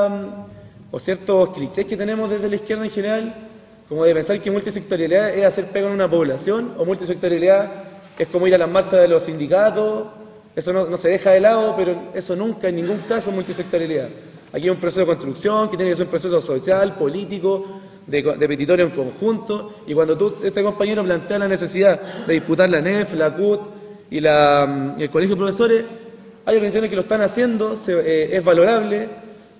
Speaker 10: o ciertos clichés que tenemos desde la izquierda en general, como de pensar que multisectorialidad es hacer pega en una población, o multisectorialidad es como ir a las marchas de los sindicatos. Eso no se deja de lado, pero eso nunca, en ningún caso, es multisectorialidad. Aquí hay un proceso de construcción que tiene que ser un proceso social, político, de petitorio en conjunto, y cuando este compañero plantea la necesidad de disputar la NEF, la CUT y el Colegio de Profesores, hay organizaciones que lo están haciendo, es valorable.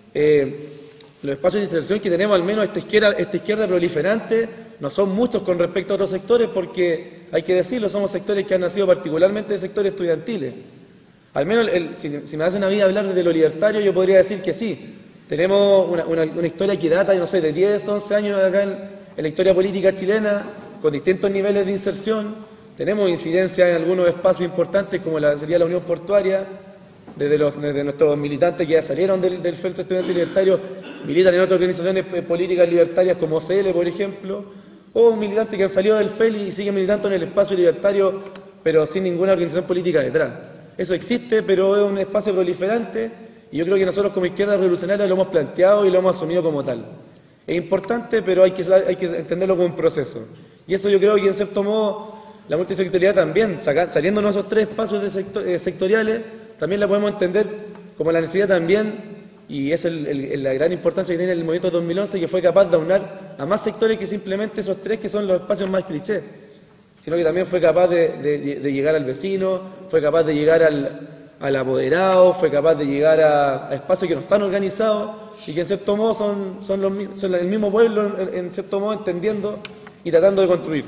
Speaker 10: Los espacios de inserción que tenemos, al menos esta izquierda proliferante, no son muchos con respecto a otros sectores, porque, hay que decirlo, somos sectores que han nacido particularmente de sectores estudiantiles. Al menos, si me hacen a mí hablar de lo libertario, yo podría decir que sí. Tenemos una historia que data, no sé, de 10, 11 años acá en la historia política chilena, con distintos niveles de inserción. Tenemos incidencia en algunos espacios importantes, como sería la Unión Portuaria, desde nuestros militantes que ya salieron del Frente Estudiantil Libertario, militan en otras organizaciones políticas libertarias como CL, por ejemplo, o militantes que han salido del FEL y siguen militando en el espacio libertario, pero sin ninguna organización política detrás. Eso existe, pero es un espacio proliferante, y yo creo que nosotros como izquierda revolucionaria lo hemos planteado y lo hemos asumido como tal. Es importante, pero hay que entenderlo como un proceso. Y eso yo creo que, en cierto modo, la multisectorialidad también, saliendo de esos 3 espacios sectoriales, también la podemos entender como la necesidad también, y es la gran importancia que tiene el movimiento 2011, que fue capaz de aunar a más sectores que simplemente esos 3 que son los espacios más clichés, sino que también fue capaz de llegar al vecino, fue capaz de llegar al apoderado, fue capaz de llegar a espacios que no están organizados y que en cierto modo son el mismo pueblo, en cierto modo entendiendo y tratando de construir.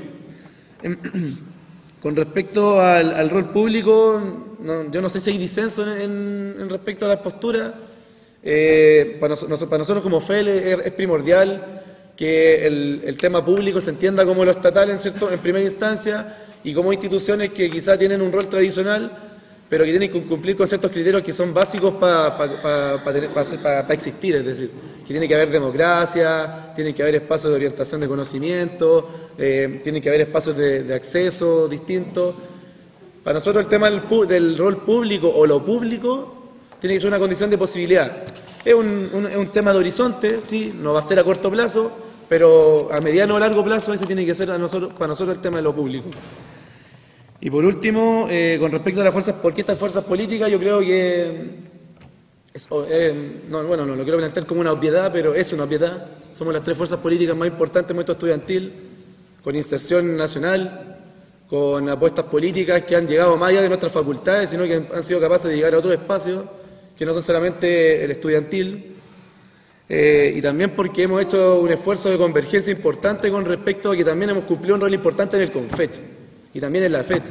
Speaker 10: Con respecto al rol público, yo no sé si hay disenso en respecto a las posturas. Para nosotros como FEL es primordial que el tema público se entienda como lo estatal en primera instancia, y como instituciones que quizá tienen un rol tradicional, pero que tienen que cumplir con ciertos criterios que son básicos para existir. Es decir, que tiene que haber democracia, tiene que haber espacios de orientación de conocimiento, tiene que haber espacios de acceso distintos. Para nosotros el tema del rol público o lo público tiene que ser una condición de posibilidad. Es un tema de horizonte, sí, no va a ser a corto plazo, pero a mediano o largo plazo ese tiene que ser para nosotros el tema de lo público. Y por último, con respecto a las fuerzas, ¿por qué estas fuerzas políticas? Yo creo que, no lo quiero plantear como una obviedad, pero es una obviedad. Somos las 3 fuerzas políticas más importantes del movimiento estudiantil, con inserción nacional, con apuestas políticas que han llegado más allá de nuestras facultades, sino que han sido capaces de llegar a otros espacios que no son solamente el estudiantil. Y también porque hemos hecho un esfuerzo de convergencia importante con respecto a que también hemos cumplido un rol importante en el CONFECH y también en la FECH,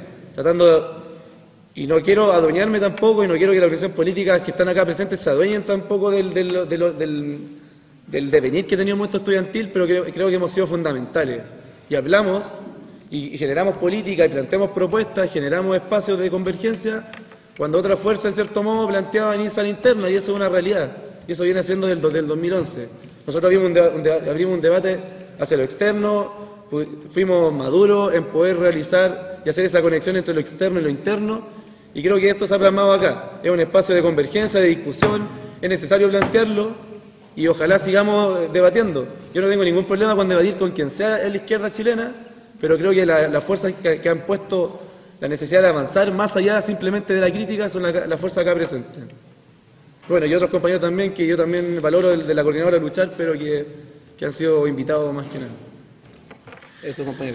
Speaker 10: y no quiero adueñarme tampoco, y no quiero que las organizaciones políticas que están acá presentes se adueñen tampoco del devenir que ha tenido el movimiento estudiantil, pero creo que hemos sido fundamentales. Y hablamos, y generamos política, y planteamos propuestas, generamos espacios de convergencia, cuando otras fuerzas, en cierto modo, planteaban irse a la interna, y eso es una realidad, y eso viene siendo del 2011. Nosotros abrimos un debate hacia lo externo, fuimos maduros en poder realizar y hacer esa conexión entre lo externo y lo interno, y creo que esto se ha plasmado acá. Es un espacio de convergencia, de discusión, es necesario plantearlo, y ojalá sigamos debatiendo. Yo no tengo ningún problema con debatir con quien sea en la izquierda chilena, pero creo que las fuerzas que han puesto la necesidad de avanzar más allá simplemente de la crítica son las fuerzas acá presentes. Bueno, y otros compañeros también, que yo también valoro de la coordinadora Luchar, pero que han sido invitados más que nada. Eso, compañero.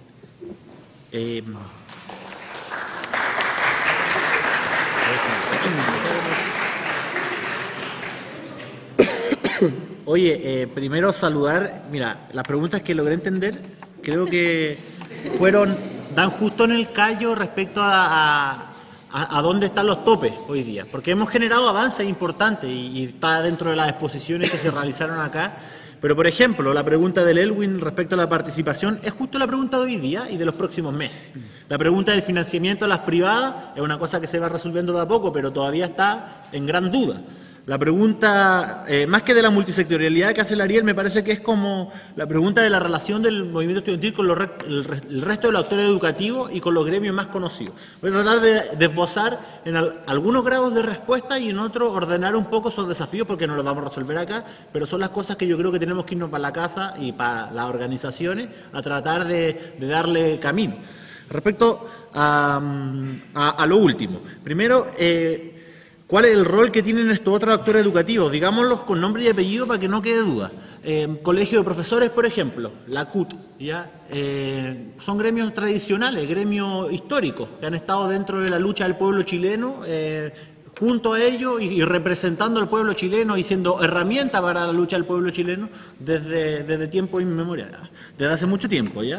Speaker 3: Oye, primero saludar, mira, las preguntas que logré entender creo que dan justo en el callo respecto a dónde están los topes hoy día, porque hemos generado avances importantes y está dentro de las exposiciones que se realizaron acá. Pero, por ejemplo, la pregunta del Elwin respecto a la participación es justo la pregunta de hoy día y de los próximos meses. La pregunta del financiamiento a las privadas es una cosa que se va resolviendo de a poco, pero todavía está en gran duda. La pregunta, más que de la multisectorialidad que hace el Ariel, me parece que es como la pregunta de la relación del movimiento estudiantil con el resto de los actores educativos y con los gremios más conocidos. Voy a tratar de esbozar en algunos grados de respuesta y en otros ordenar un poco esos desafíos, porque no los vamos a resolver acá, pero son las cosas que yo creo que tenemos que irnos para la casa y para las organizaciones a tratar de darle camino. Respecto a lo último, primero, ¿cuál es el rol que tienen estos otros actores educativos? Digámoslos con nombre y apellido para que no quede duda. Colegio de profesores, por ejemplo, la CUT, ¿ya? Son gremios tradicionales, gremios históricos, que han estado dentro de la lucha del pueblo chileno, junto a ellos y representando al pueblo chileno y siendo herramienta para la lucha del pueblo chileno desde tiempo inmemorial, desde hace mucho tiempo, ¿ya?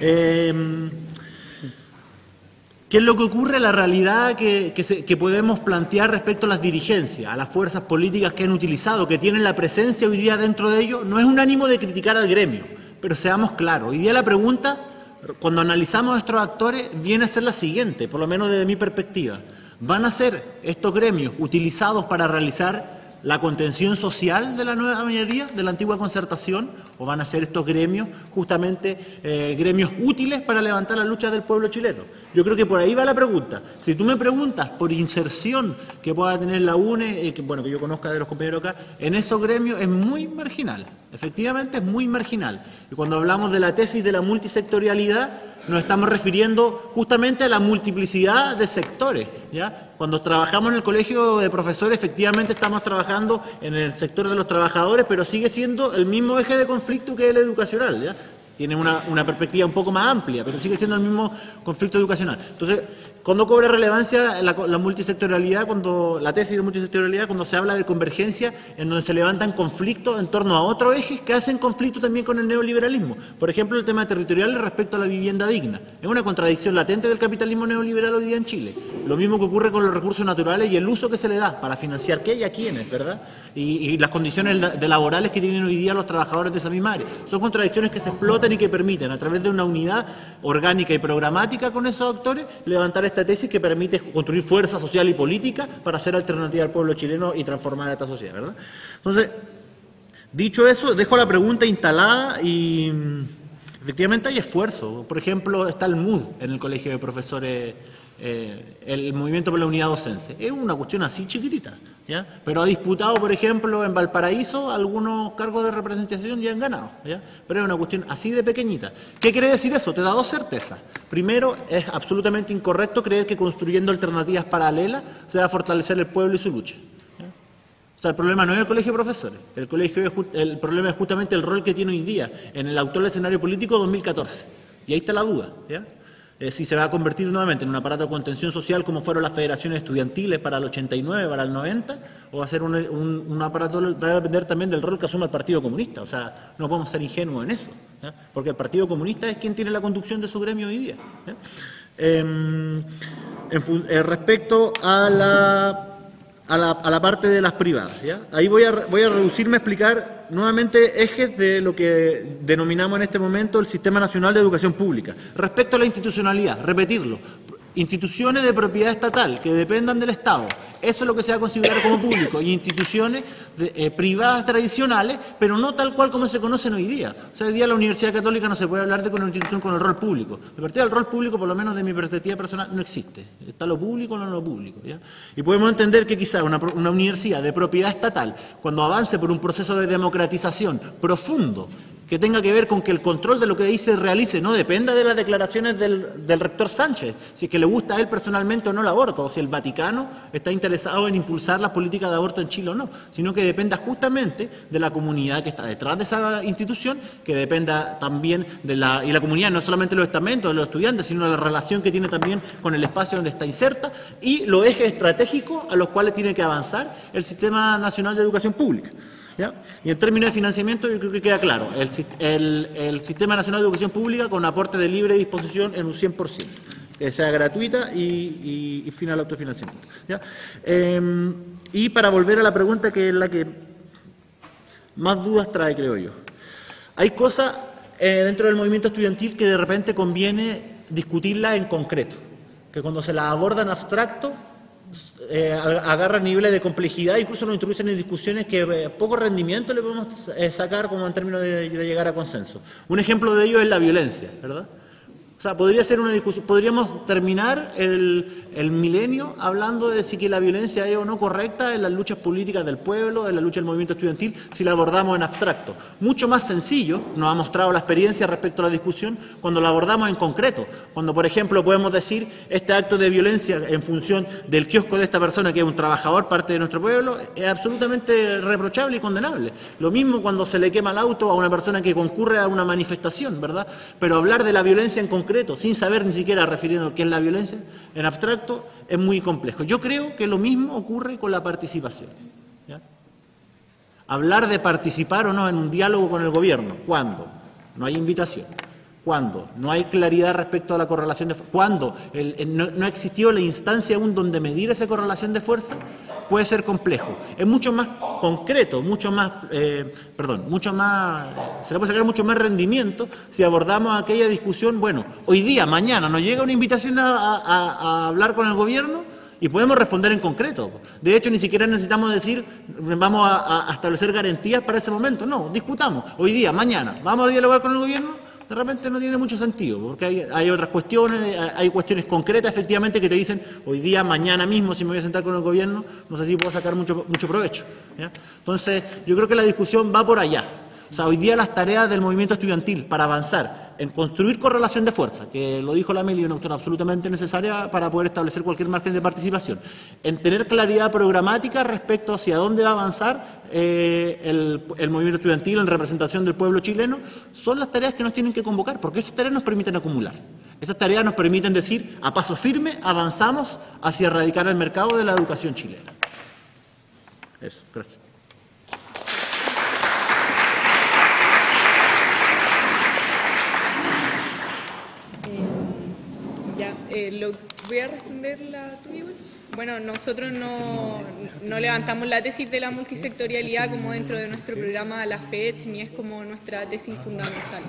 Speaker 3: ¿Qué es lo que ocurre? La realidad que podemos plantear respecto a las dirigencias, a las fuerzas políticas que han utilizado, que tienen la presencia hoy día dentro de ellos, no es un ánimo de criticar al gremio, pero seamos claros. Hoy día la pregunta, cuando analizamos a estos actores, viene a ser la siguiente, por lo menos desde mi perspectiva. ¿Van a ser estos gremios utilizados para realizar la contención social de la nueva mayoría, de la antigua concertación, o van a ser estos gremios justamente gremios útiles para levantar la lucha del pueblo chileno? Yo creo que por ahí va la pregunta. Si tú me preguntas por inserción que pueda tener la UNE, que yo conozca de los compañeros acá, en esos gremios es muy marginal, efectivamente es muy marginal. Y cuando hablamos de la tesis de la multisectorialidad, nos estamos refiriendo justamente a la multiplicidad de sectores, ¿ya? Cuando trabajamos en el colegio de profesores, efectivamente estamos trabajando en el sector de los trabajadores, pero sigue siendo el mismo eje de conflicto que el educacional, ¿ya? Tiene una perspectiva un poco más amplia, pero sigue siendo el mismo conflicto educacional. Entonces, ¿cuándo cobra relevancia la multisectorialidad, la tesis de multisectorialidad, cuando se habla de convergencia, en donde se levantan conflictos en torno a otros ejes que hacen conflicto también con el neoliberalismo? Por ejemplo, el tema territorial respecto a la vivienda digna. Es una contradicción latente del capitalismo neoliberal hoy día en Chile. Lo mismo que ocurre con los recursos naturales y el uso que se le da para financiar qué y a quiénes, ¿verdad? Y las condiciones laborales que tienen hoy día los trabajadores de esa misma área. Son contradicciones que se explotan y que permiten, a través de una unidad orgánica y programática con esos actores, levantar esta tesis que permite construir fuerza social y política para hacer alternativa al pueblo chileno y transformar a esta sociedad, ¿verdad? Entonces, dicho eso, dejo la pregunta instalada y efectivamente hay esfuerzo. Por ejemplo, está el MUD en el Colegio de Profesores, el Movimiento por la Unidad Docense. Es una cuestión así chiquitita, ¿ya? Pero ha disputado, por ejemplo, en Valparaíso algunos cargos de representación y han ganado, ¿ya? Pero es una cuestión así de pequeñita. ¿Qué quiere decir eso? Te da dos certezas. Primero, es absolutamente incorrecto creer que construyendo alternativas paralelas se va a fortalecer el pueblo y su lucha, ¿ya? O sea, el problema no es el colegio de profesores, el problema es justamente el rol que tiene hoy día en el actual escenario político 2014. Y ahí está la duda, ¿ya? Si se va a convertir nuevamente en un aparato de contención social como fueron las federaciones estudiantiles para el 89, para el 90, o va a ser un aparato, va a depender también del rol que asuma el Partido Comunista. O sea, no podemos ser ingenuos en eso, ¿ya? Porque el Partido Comunista es quien tiene la conducción de su gremio hoy día, ¿ya? Respecto a la parte de las privadas, ¿ya? Ahí voy a reducirme a explicar nuevamente ejes de lo que denominamos en este momento el Sistema Nacional de Educación Pública. Respecto a la institucionalidad, repetirlo, instituciones de propiedad estatal que dependan del Estado, eso es lo que se va a considerar como público, y instituciones privadas tradicionales, pero no tal cual como se conocen hoy día. O sea, hoy día la Universidad Católica no se puede hablar de una institución con el rol público. De partida, el rol público, por lo menos de mi perspectiva personal, no existe. Está lo público o no lo público, ¿ya? Y podemos entender que quizás una universidad de propiedad estatal, cuando avance por un proceso de democratización profundo, que tenga que ver con que el control de lo que ahí se realice no dependa de las declaraciones del rector Sánchez, si es que le gusta a él personalmente o no el aborto, o si el Vaticano está interesado en impulsar las políticas de aborto en Chile o no, sino que dependa justamente de la comunidad que está detrás de esa institución, que dependa también y la comunidad no solamente de los estamentos, de los estudiantes, sino de la relación que tiene también con el espacio donde está inserta y los ejes estratégicos a los cuales tiene que avanzar el Sistema Nacional de Educación Pública, ¿ya? Y en términos de financiamiento yo creo que queda claro, el Sistema Nacional de Educación Pública con aporte de libre disposición en un 100%, que sea gratuita y fin al autofinanciamiento, ¿ya? Y para volver a la pregunta que es la que más dudas trae, creo yo, hay cosas dentro del movimiento estudiantil que de repente conviene discutirlas en concreto, que cuando se las aborda en abstracto agarra niveles de complejidad, incluso nos introducen en discusiones que poco rendimiento le podemos sacar como en términos de llegar a consenso. Un ejemplo de ello es la violencia, ¿verdad? O sea, podría ser una discusión, podríamos terminar el milenio hablando de si que la violencia es o no correcta en las luchas políticas del pueblo, en la lucha del movimiento estudiantil, si la abordamos en abstracto. Mucho más sencillo, nos ha mostrado la experiencia respecto a la discusión, cuando la abordamos en concreto. Cuando, por ejemplo, podemos decir este acto de violencia en función del kiosco de esta persona, que es un trabajador, parte de nuestro pueblo, es absolutamente reprochable y condenable. Lo mismo cuando se le quema el auto a una persona que concurre a una manifestación, ¿verdad? Pero hablar de la violencia en concreto, sin saber ni siquiera refiriendo qué es la violencia, en abstracto, es muy complejo. Yo creo que lo mismo ocurre con la participación, ¿ya? Hablar de participar o no en un diálogo con el gobierno, ¿cuándo? No hay invitación. ¿Cuándo? No hay claridad respecto a la correlación de fuerza. ¿Cuándo? No ha existido la instancia aún donde medir esa correlación de fuerza. Puede ser complejo. Es mucho más concreto, mucho más, se le puede sacar mucho más rendimiento si abordamos aquella discusión. Bueno, hoy día, mañana, nos llega una invitación a hablar con el gobierno y podemos responder en concreto. De hecho, ni siquiera necesitamos decir, vamos a establecer garantías para ese momento. No, discutamos. Hoy día, mañana, vamos a dialogar con el gobierno. De repente no tiene mucho sentido, porque hay otras cuestiones, hay cuestiones concretas efectivamente que te dicen, hoy día, mañana mismo, si me voy a sentar con el gobierno, no sé si puedo sacar mucho provecho, ¿ya? Entonces, yo creo que la discusión va por allá. O sea, hoy día las tareas del movimiento estudiantil para avanzar en construir correlación de fuerza, que lo dijo la Meli, una cuestión absolutamente necesaria para poder establecer cualquier margen de participación, en tener claridad programática respecto hacia dónde va a avanzar el movimiento estudiantil en representación del pueblo chileno, son las tareas que nos tienen que convocar, porque esas tareas nos permiten acumular. Esas tareas nos permiten decir, a paso firme, avanzamos hacia erradicar el mercado de la educación chilena. Eso, gracias.
Speaker 4: Voy a responder la tuya. Bueno, nosotros no levantamos la tesis de la multisectorialidad como dentro de nuestro programa la FECH, ni es como nuestra tesis fundamental.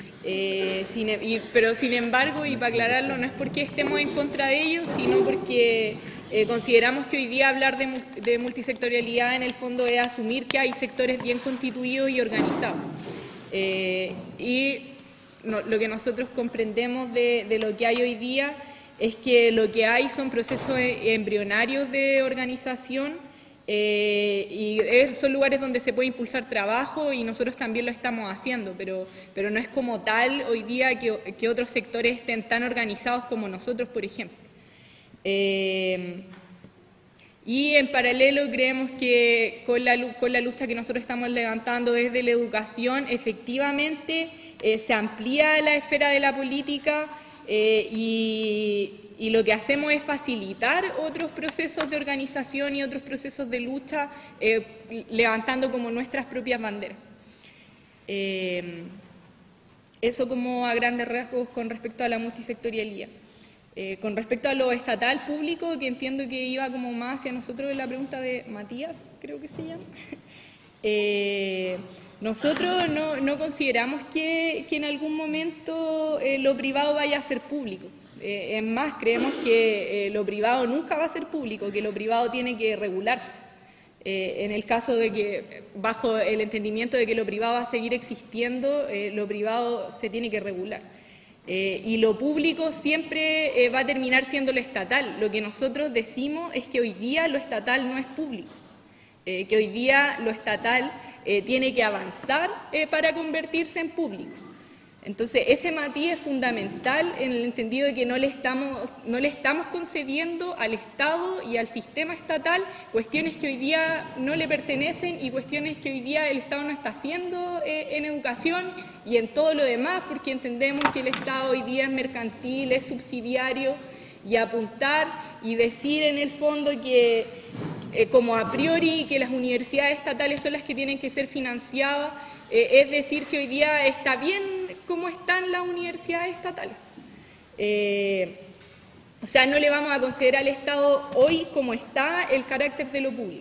Speaker 4: Pero sin embargo, y para aclararlo, no es porque estemos en contra de ello, sino porque consideramos que hoy día hablar de multisectorialidad en el fondo es asumir que hay sectores bien constituidos y organizados. Lo que nosotros comprendemos de lo que hay hoy día es que lo que hay son procesos embrionarios de organización y son lugares donde se puede impulsar trabajo y nosotros también lo estamos haciendo, pero no es como tal hoy día que otros sectores estén tan organizados como nosotros, por ejemplo. Y en paralelo creemos que con la lucha que nosotros estamos levantando desde la educación, efectivamente se amplía la esfera de la política y lo que hacemos es facilitar otros procesos de organización y otros procesos de lucha, levantando como nuestras propias banderas. Eso como a grandes rasgos con respecto a la multisectorialidad. Con respecto a lo estatal público, que entiendo que iba como más hacia nosotros en la pregunta de Matías, creo que se llama, nosotros no consideramos que en algún momento lo privado vaya a ser público. Es más, creemos que lo privado nunca va a ser público, que lo privado tiene que regularse. En el caso de que, bajo el entendimiento de que lo privado va a seguir existiendo, lo privado se tiene que regular. Y lo público siempre va a terminar siendo lo estatal. Lo que nosotros decimos es que hoy día lo estatal no es público, que hoy día lo estatal tiene que avanzar para convertirse en público. Entonces, ese matiz es fundamental en el entendido de que no le estamos concediendo al Estado y al sistema estatal cuestiones que hoy día no le pertenecen y cuestiones que hoy día el Estado no está haciendo en educación y en todo lo demás, porque entendemos que el Estado hoy día es mercantil, es subsidiario, y apuntar y decir en el fondo que como a priori que las universidades estatales son las que tienen que ser financiadas, es decir que hoy día está bien como están las universidades estatales. O sea, no le vamos a conceder al Estado hoy como está el carácter de lo público.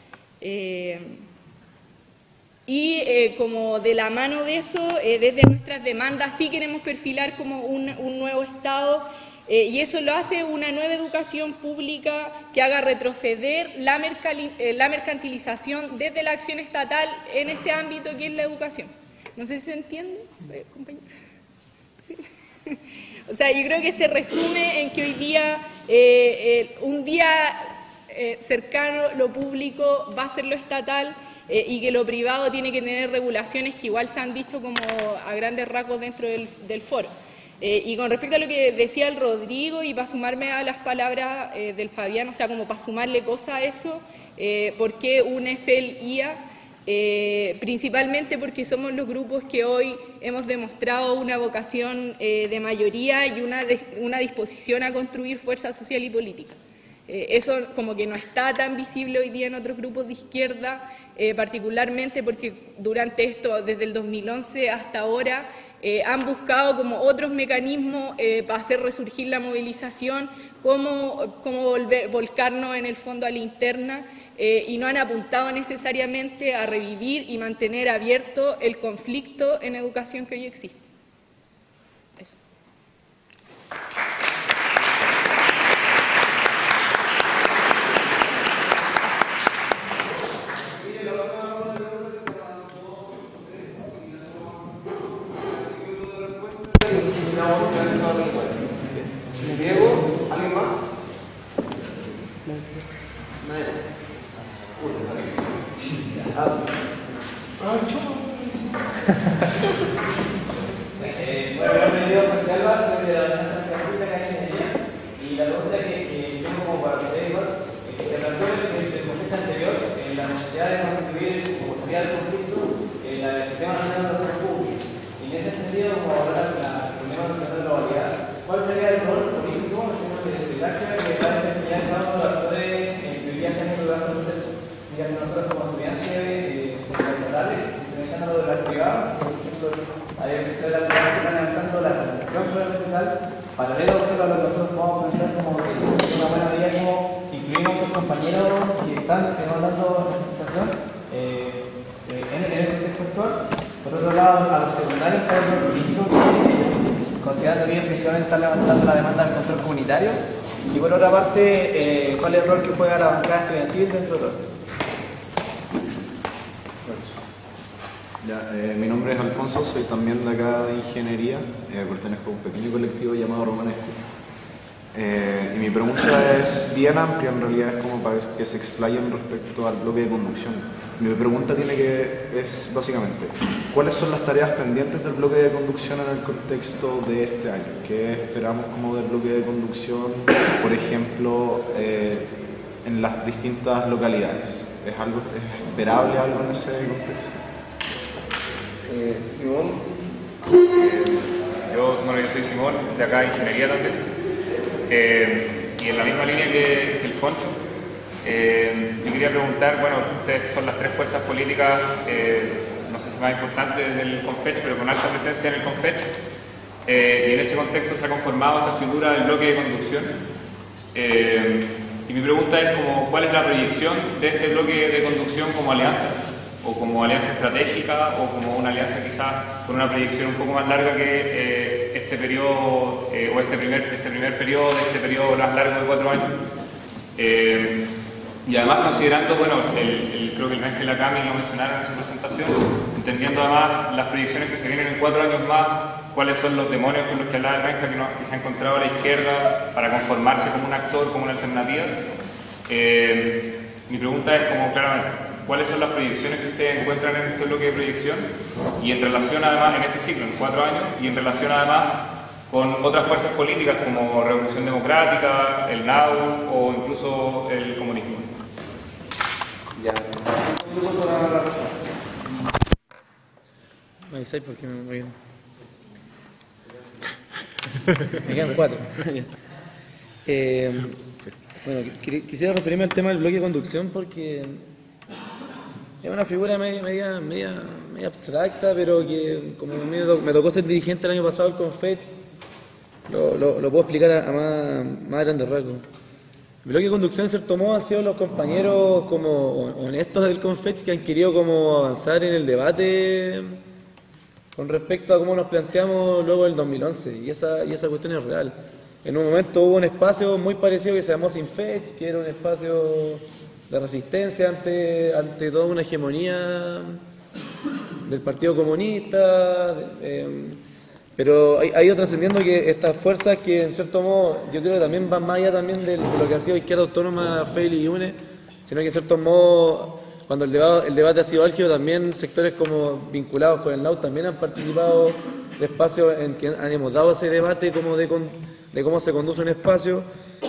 Speaker 4: Como de la mano de eso, desde nuestras demandas sí queremos perfilar como un nuevo Estado y eso lo hace una nueva educación pública que haga retroceder la mercantilización desde la acción estatal en ese ámbito que es la educación. No sé si se entiende, compañero. ¿Sí? O sea, yo creo que se resume en que hoy día, un día cercano, lo público va a ser lo estatal, y que lo privado tiene que tener regulaciones que igual se han dicho como a grandes rasgos dentro del foro. Y con respecto a lo que decía el Rodrigo, y para sumarme a las palabras del Fabián, o sea, como para sumarle cosas a eso, ¿por qué un FEL-IA? Principalmente porque somos los grupos que hoy hemos demostrado una vocación de mayoría y una disposición a construir fuerza social y política. Eso como que no está tan visible hoy día en otros grupos de izquierda, particularmente porque durante esto, desde el 2011 hasta ahora, han buscado como otros mecanismos para hacer resurgir la movilización, cómo volcarnos en el fondo a la interna, y no han apuntado necesariamente a revivir y mantener abierto el conflicto en educación que hoy existe. Eso.
Speaker 1: Diego, ¿alguien más?
Speaker 11: Bienvenido a Juan Calva, soy de la Universidad de Ingeniería, y la pregunta que tengo como para ustedes, que se planteó en el conflicto anterior, en la necesidad de constituir, como salida del conflicto, el Sistema Nacional de Educación Pública. Y en ese sentido, como hablar del problema de la globalidad, ¿cuál sería el rol político en términos de práctica que va a desempeñar cada uno de los actores que hoy día están durante el proceso? Ya sea nosotros como estudiantes estatales, pensando lo de la privada, por ejemplo, hay veces que la privada que están levantando la transición profesional, paralelo a lo que nosotros podemos pensar como que es una buena medida como incluimos a sus compañeros que están demandando la transición en el contexto actual. Por otro lado, a los secundarios, para los políticos, considerando que ellos principalmente están levantando la demanda del control comunitario. Y por otra parte, ¿cuál es el rol que juega la bancada estudiantil dentro de todo?
Speaker 12: Mi nombre es Alfonso, soy también de acá de Ingeniería, pertenezco a un pequeño colectivo llamado Romanesco. Y mi pregunta es bien amplia, en realidad es como para que se explayen respecto al bloque de conducción. Mi pregunta es básicamente, ¿cuáles son las tareas pendientes del bloque de conducción en el contexto de este año? ¿Qué esperamos como del bloque de conducción, por ejemplo, en las distintas localidades? ¿Es esperable algo en ese contexto?
Speaker 1: Simón.
Speaker 13: Yo soy Simón, de acá de Ingeniería también. Y en la misma línea que el Foncho, yo quería preguntar, bueno, ustedes son las tres fuerzas políticas, no sé si más importantes del CONFECH, pero con alta presencia en el CONFECH, y en ese contexto se ha conformado esta figura del bloque de conducción. Y mi pregunta es ¿cuál es la proyección de este bloque de conducción como alianza? O como alianza estratégica, o como una alianza quizás con una proyección un poco más larga que este periodo, o este primer periodo, este periodo más largo de 4 años. Y además considerando, bueno, creo que el Ángel Acami lo mencionaron en su presentación, entendiendo además las proyecciones que se vienen en 4 años más, cuáles son los demonios con los que hablaba el Ángel que se ha encontrado a la izquierda para conformarse como un actor, como una alternativa. Mi pregunta es claramente, ¿cuáles son las proyecciones que ustedes encuentran en este bloque de proyección? Y en relación además, en ese ciclo, en 4 años, y en relación además con otras fuerzas políticas como Revolución Democrática, el NAU o incluso el comunismo.
Speaker 1: Ya.
Speaker 10: Me avisáis porque me voy. Me quedan 4. Bueno, quisiera referirme al tema del bloque de conducción porque es una figura media abstracta, pero que como me tocó ser dirigente el año pasado del CONFECH, lo puedo explicar a más grandes rasgos. El bloque de conducción, en cierto modo, han sido los compañeros como honestos del CONFECH que han querido como avanzar en el debate con respecto a cómo nos planteamos luego del 2011, y esa cuestión es real. en un momento hubo un espacio muy parecido que se llamó Sinfech, que era un espacio de resistencia ante toda una hegemonía del Partido Comunista, pero ha ido trascendiendo que estas fuerzas que en cierto modo yo creo que también van más allá también de lo que ha sido Izquierda Autónoma, FEIL y UNE, sino que en cierto modo cuando el debate ha sido álgido también sectores como vinculados con el NAU también han participado de espacios en que hemos dado ese debate como de cómo se conduce un espacio.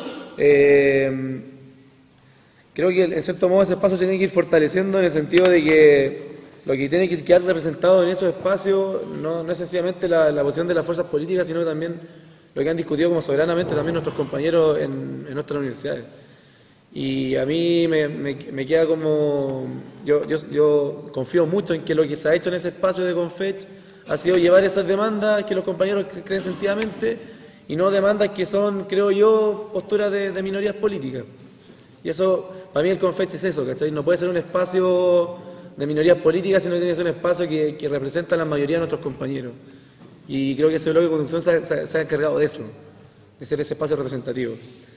Speaker 10: Creo que en cierto modo ese espacio se tiene que ir fortaleciendo en el sentido de que lo que tiene que quedar representado en esos espacios no es sencillamente la posición de las fuerzas políticas, sino también lo que han discutido como soberanamente también nuestros compañeros en nuestras universidades. Y a mí me queda como... Yo confío mucho en que lo que se ha hecho en ese espacio de Confech ha sido llevar esas demandas que los compañeros creen sentidamente y no demandas que son, creo yo, posturas de minorías políticas. Y eso, para mí el Confech es eso, ¿cachai? No puede ser un espacio de minorías políticas, sino que tiene que ser un espacio que representa a la mayoría de nuestros compañeros. Y creo que ese bloque de conducción se ha encargado de eso, de ser ese espacio representativo.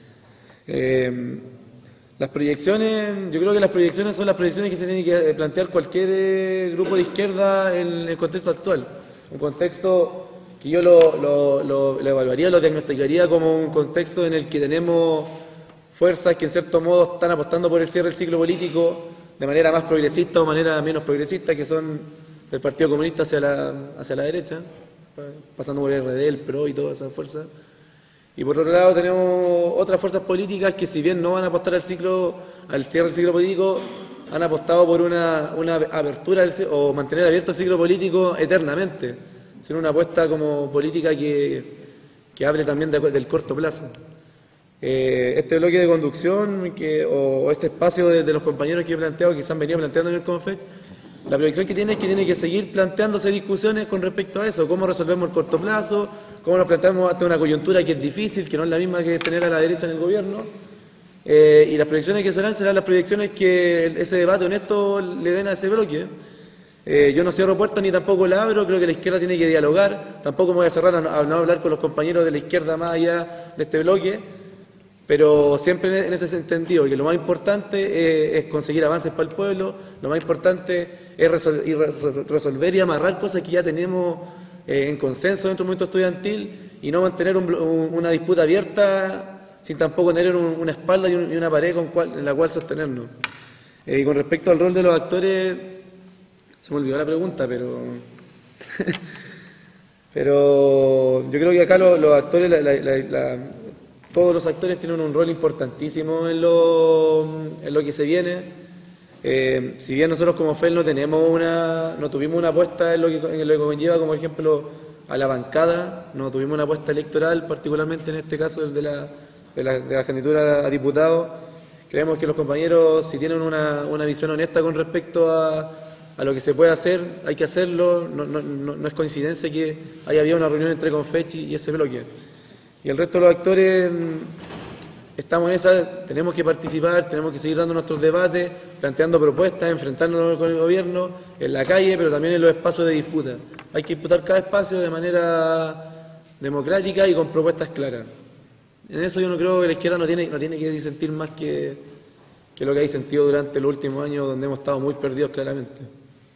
Speaker 10: Las proyecciones, yo creo que las proyecciones son las proyecciones que se tiene que plantear cualquier grupo de izquierda en el contexto actual. Un contexto que yo lo evaluaría, lo diagnosticaría como un contexto en el que tenemos fuerzas que en cierto modo están apostando por el cierre del ciclo político de manera más progresista o manera menos progresista, que son del Partido Comunista hacia la derecha, pasando por el RD, el PRO y todas esas fuerzas. Y por otro lado tenemos otras fuerzas políticas que, si bien no van a apostar al cierre del ciclo político, han apostado por una apertura o mantener abierto el ciclo político eternamente, sin una apuesta como política que hable también del corto plazo. Este bloque de conducción o este espacio de los compañeros que he planteado, que se han venido planteando en el Confech, la proyección que tiene es que tiene que seguir planteándose discusiones con respecto a eso, cómo resolvemos el corto plazo, cómo nos planteamos ante una coyuntura que es difícil, que no es la misma que tener a la derecha en el gobierno, y las proyecciones que serán las proyecciones que ese debate honesto le den a ese bloque. Yo no cierro puertas ni tampoco la abro, creo que la izquierda tiene que dialogar, tampoco me voy a cerrar a no hablar con los compañeros de la izquierda más allá de este bloque, pero siempre en ese sentido, que lo más importante es conseguir avances para el pueblo, lo más importante es resolver y amarrar cosas que ya tenemos en consenso dentro del movimiento estudiantil y no mantener una disputa abierta sin tampoco tener una espalda y una pared en la cual sostenernos. Y con respecto al rol de los actores, se me olvidó la pregunta, pero yo creo que acá los actores, todos los actores tienen un rol importantísimo en lo que se viene. Si bien nosotros como FEL no tuvimos una apuesta en lo que conlleva, como ejemplo, a la bancada, no tuvimos una apuesta electoral, particularmente en este caso el de la candidatura a diputado. Creemos que los compañeros, si tienen una visión honesta con respecto a lo que se puede hacer, hay que hacerlo. No es coincidencia que había una reunión entre Confech y ese bloque. Y el resto de los actores estamos en esa, tenemos que participar, tenemos que seguir dando nuestros debates, planteando propuestas, enfrentándonos con el gobierno, en la calle, pero también en los espacios de disputa. Hay que disputar cada espacio de manera democrática y con propuestas claras. En eso yo no creo que la izquierda no tiene que disentir más que lo que ha disentido durante los últimos años, donde hemos estado muy perdidos claramente.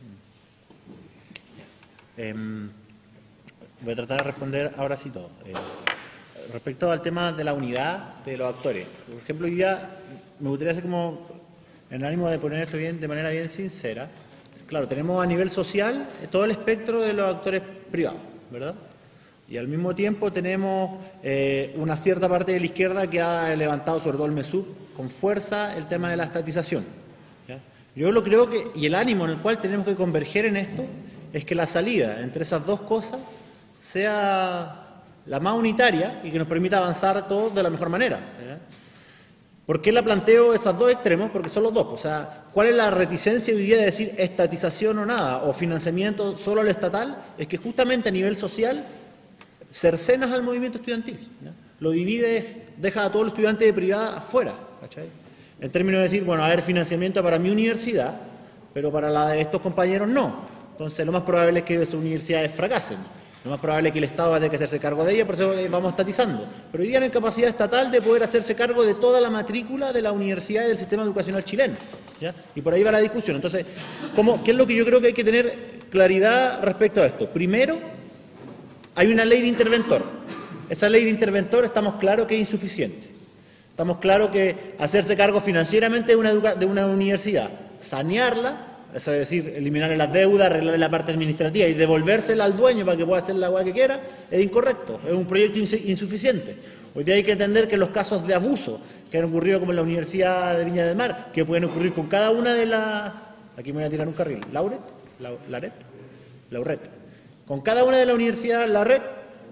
Speaker 3: Voy a tratar de responder ahora sí todo. Respecto al tema de la unidad de los actores, por ejemplo, hoy día me gustaría hacer como, en el ánimo de poner esto de manera bien sincera, claro, tenemos a nivel social todo el espectro de los actores privados, ¿verdad? Y al mismo tiempo tenemos una cierta parte de la izquierda que ha levantado, sobre todo el MESUB, con fuerza el tema de la estatización, ¿ya? Yo lo creo que, y el ánimo en el cual tenemos que converger en esto, es que la salida entre esas dos cosas sea la más unitaria y que nos permita avanzar todos de la mejor manera. ¿Por qué la planteo esas dos extremos? Porque son los dos. O sea, ¿cuál es la reticencia hoy día de decir estatización o nada, o financiamiento solo al estatal? Es que justamente a nivel social cercenas al movimiento estudiantil, ¿ya? Lo divides, dejas a todos los estudiantes de privada afuera, ¿cachai? En términos de decir, bueno, a ver, financiamiento para mi universidad, pero para la de estos compañeros no. Entonces lo más probable es que sus universidades fracasen. Lo más probable es que el Estado va a tener que hacerse cargo de ella, por eso vamos estatizando. Pero hoy día no hay capacidad estatal de poder hacerse cargo de toda la matrícula de la universidad y del sistema educacional chileno, ¿ya? Y por ahí va la discusión. Entonces, ¿qué es lo que yo creo que hay que tener claridad respecto a esto? Primero, hay una ley de interventor. Esa ley de interventor estamos claros que es insuficiente. Estamos claros que hacerse cargo financieramente de una universidad, sanearla, es decir, eliminarle las deudas, arreglarle la parte administrativa y devolvérsela al dueño para que pueda hacer la hueá que quiera, es incorrecto, es un proyecto insuficiente. Hoy día hay que entender que los casos de abuso que han ocurrido como en la Universidad de Viña del Mar, que pueden ocurrir con cada una de las... Aquí me voy a tirar un carril. Lauret. Con cada una de las universidades, la red,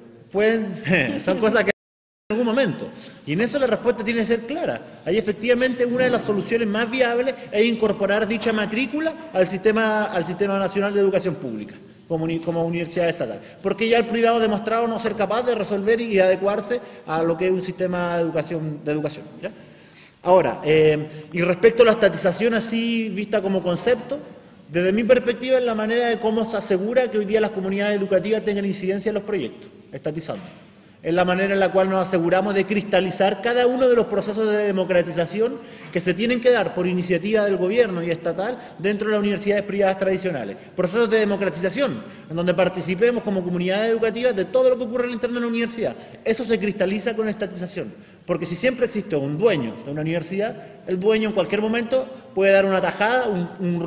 Speaker 3: son cosas que en algún momento. Y en eso la respuesta tiene que ser clara. Ahí efectivamente una de las soluciones más viables es incorporar dicha matrícula al Sistema Nacional de Educación Pública, como universidad estatal. Porque ya el privado ha demostrado no ser capaz de resolver y adecuarse a lo que es un sistema de educación. ¿Ya? Ahora, y respecto a la estatización así vista como concepto, desde mi perspectiva es la manera de cómo se asegura que hoy día las comunidades educativas tengan incidencia en los proyectos, estatizando. Es la manera en la cual nos aseguramos de cristalizar cada uno de los procesos de democratización que se tienen que dar por iniciativa del gobierno y estatal dentro de las universidades privadas tradicionales. Procesos de democratización, en donde participemos como comunidades educativas de todo lo que ocurre al interno de la universidad. Eso se cristaliza con estatización, porque si siempre existe un dueño de una universidad, el dueño en cualquier momento puede dar una tajada, un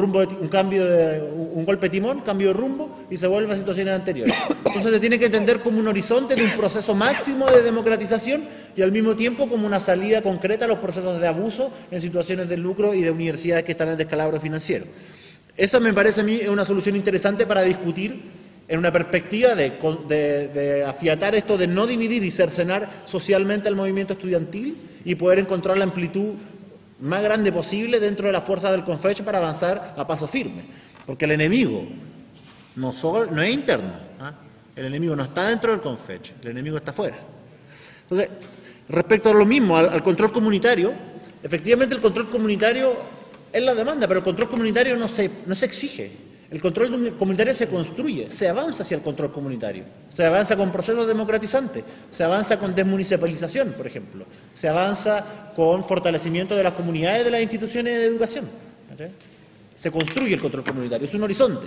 Speaker 3: golpe de timón, cambio de rumbo y se vuelve a situaciones anteriores. Entonces se tiene que entender como un horizonte de un proceso máximo de democratización y al mismo tiempo como una salida concreta a los procesos de abuso en situaciones de lucro y de universidades que están en descalabro financiero. Eso me parece a mí es una solución interesante para discutir en una perspectiva de afiatar esto de no dividir y cercenar socialmente el movimiento estudiantil y poder encontrar la amplitud más grande posible dentro de la fuerza del CONFECH para avanzar a paso firme. Porque el enemigo no es interno, ¿ah? El enemigo no está dentro del CONFECH, el enemigo está afuera. Entonces, respecto a lo mismo, al control comunitario, efectivamente el control comunitario es la demanda, pero el control comunitario no se exige. El control comunitario se construye, se avanza hacia el control comunitario, se avanza con procesos democratizantes, se avanza con desmunicipalización, por ejemplo, se avanza con fortalecimiento de las comunidades de las instituciones de educación. ¿Okay? Se construye el control comunitario, es un horizonte.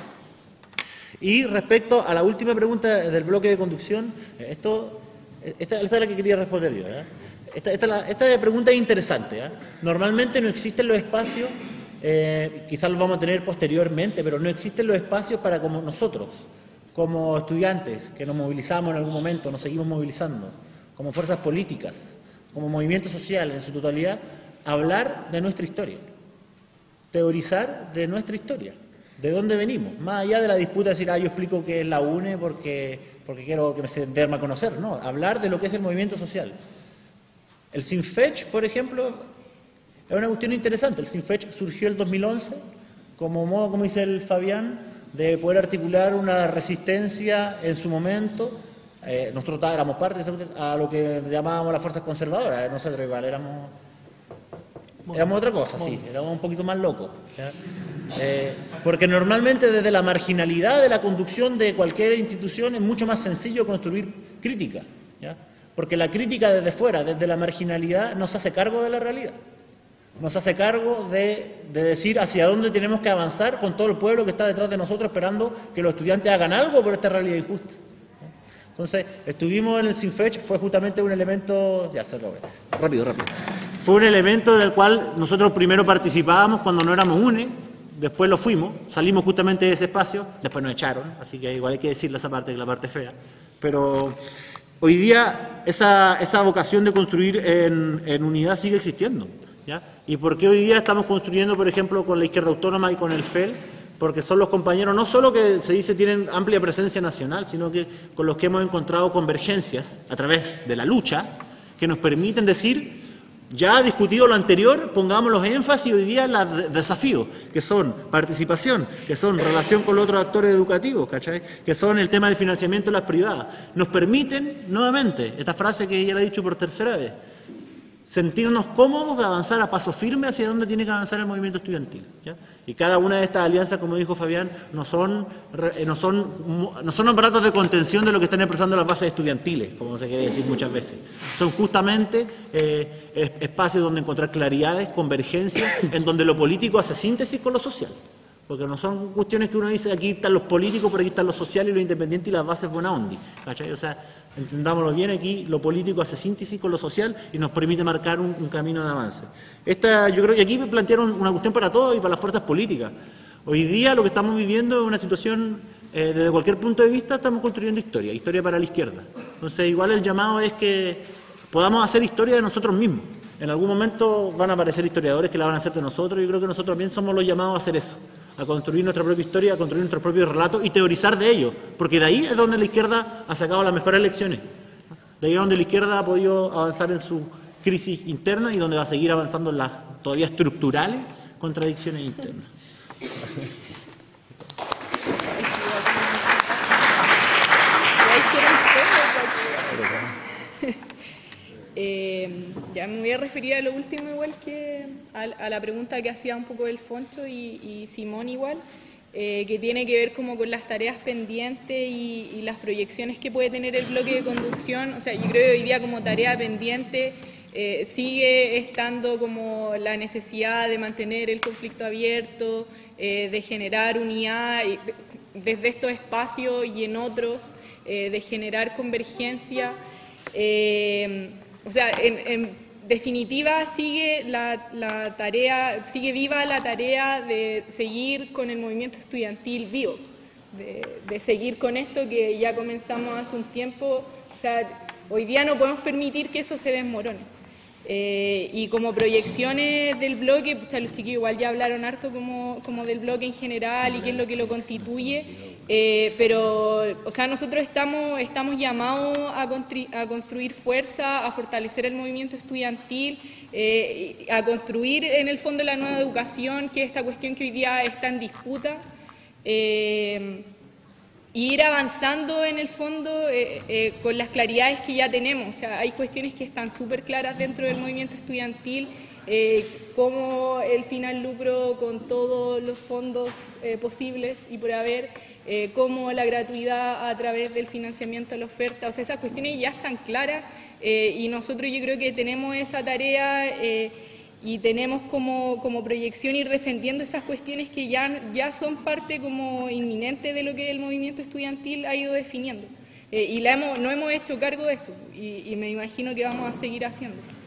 Speaker 3: Y respecto a la última pregunta del bloque de conducción, esta es la que quería responder yo. Esta pregunta es interesante. Normalmente no existen los espacios. Quizás los vamos a tener posteriormente, pero no existen los espacios para como nosotros, como estudiantes que nos movilizamos en algún momento, nos seguimos movilizando, como fuerzas políticas, como movimiento social en su totalidad, hablar de nuestra historia, teorizar de nuestra historia, de dónde venimos, más allá de la disputa de decir, yo explico qué es la UNE porque quiero que se derme a conocer, no, hablar de lo que es el movimiento social. El CINFECH, por ejemplo, es una cuestión interesante. El CINFECH surgió el 2011 como modo, como dice el Fabián, de poder articular una resistencia en su momento. Nosotros éramos parte a lo que llamábamos las fuerzas conservadoras. Nosotros igual éramos otra cosa, sí, éramos un poquito más locos. Porque normalmente desde la marginalidad de la conducción de cualquier institución es mucho más sencillo construir crítica. ¿Ya? Porque la crítica desde fuera, desde la marginalidad, no se hace cargo de la realidad. Nos hace cargo de decir hacia dónde tenemos que avanzar con todo el pueblo que está detrás de nosotros esperando que los estudiantes hagan algo por esta realidad injusta. Entonces, estuvimos en el CINFECH, fue justamente un elemento... Ya, se acabó. Rápido. Fue un elemento del cual nosotros primero participábamos cuando no éramos UNE, después lo fuimos, salimos justamente de ese espacio, después nos echaron, así que igual hay que decirle esa parte, que es la parte fea. Pero hoy día esa vocación de construir en unidad sigue existiendo. ¿Ya? ¿Y por qué hoy día estamos construyendo, por ejemplo, con la Izquierda Autónoma y con el FEL? Porque son los compañeros, no solo que se dice tienen amplia presencia nacional, sino que con los que hemos encontrado convergencias a través de la lucha, que nos permiten decir, ya discutido lo anterior, pongamos los énfasis hoy día en los desafíos, que son participación, que son relación con los otros actores educativos, ¿cachai? Que son el tema del financiamiento de las privadas. Nos permiten, nuevamente, esta frase que ya la he dicho por tercera vez, sentirnos cómodos de avanzar a paso firme hacia donde tiene que avanzar el movimiento estudiantil, ¿ya? Y cada una de estas alianzas, como dijo Fabián, no son aparatos de contención de lo que están expresando las bases estudiantiles, como se quiere decir muchas veces. Son justamente espacios donde encontrar claridades, convergencias, en donde lo político hace síntesis con lo social. Porque no son cuestiones que uno dice, aquí están los políticos, por aquí están los sociales y los independientes y las bases buena ondi, ¿cachai? O sea, entendámoslo bien, aquí lo político hace síntesis con lo social y nos permite marcar un camino de avance. Yo creo que aquí me plantearon una cuestión para todos y para las fuerzas políticas. Hoy día lo que estamos viviendo es una situación, desde cualquier punto de vista, estamos construyendo historia para la izquierda. Entonces, igual el llamado es que podamos hacer historia de nosotros mismos. En algún momento van a aparecer historiadores que la van a hacer de nosotros, y yo creo que nosotros también somos los llamados a hacer eso, a construir nuestra propia historia, a construir nuestros propios relatos y teorizar de ellos, porque de ahí es donde la izquierda ha sacado las mejores lecciones. De ahí es donde la izquierda ha podido avanzar en su crisis interna y donde va a seguir avanzando en las todavía estructurales contradicciones internas.
Speaker 4: Ya me voy a referir a lo último igual que a la pregunta que hacía un poco del Foncho y Simón igual, que tiene que ver como con las tareas pendientes y las proyecciones que puede tener el bloque de conducción. O sea, yo creo que hoy día como tarea pendiente sigue estando como la necesidad de mantener el conflicto abierto, de generar unidad desde estos espacios y en otros, de generar convergencia. O sea, en definitiva sigue sigue viva la tarea de seguir con el movimiento estudiantil vivo, de seguir con esto que ya comenzamos hace un tiempo. O sea, hoy día no podemos permitir que eso se desmorone. Y como proyecciones del bloque, pues, los chiquillos igual ya hablaron harto como del bloque en general y qué es lo que lo constituye, pero o sea, nosotros estamos llamados a construir fuerza, a fortalecer el movimiento estudiantil, a construir en el fondo la nueva educación, que es esta cuestión que hoy día está en disputa, y ir avanzando en el fondo con las claridades que ya tenemos. O sea, hay cuestiones que están súper claras dentro del movimiento estudiantil, como el final lucro con todos los fondos posibles y por haber, como la gratuidad a través del financiamiento de la oferta. O sea, esas cuestiones ya están claras, y nosotros yo creo que tenemos esa tarea y tenemos como proyección ir defendiendo esas cuestiones que ya son parte como inminente de lo que el movimiento estudiantil ha ido definiendo. Y no hemos hecho cargo de eso, y me imagino que vamos a seguir haciendo.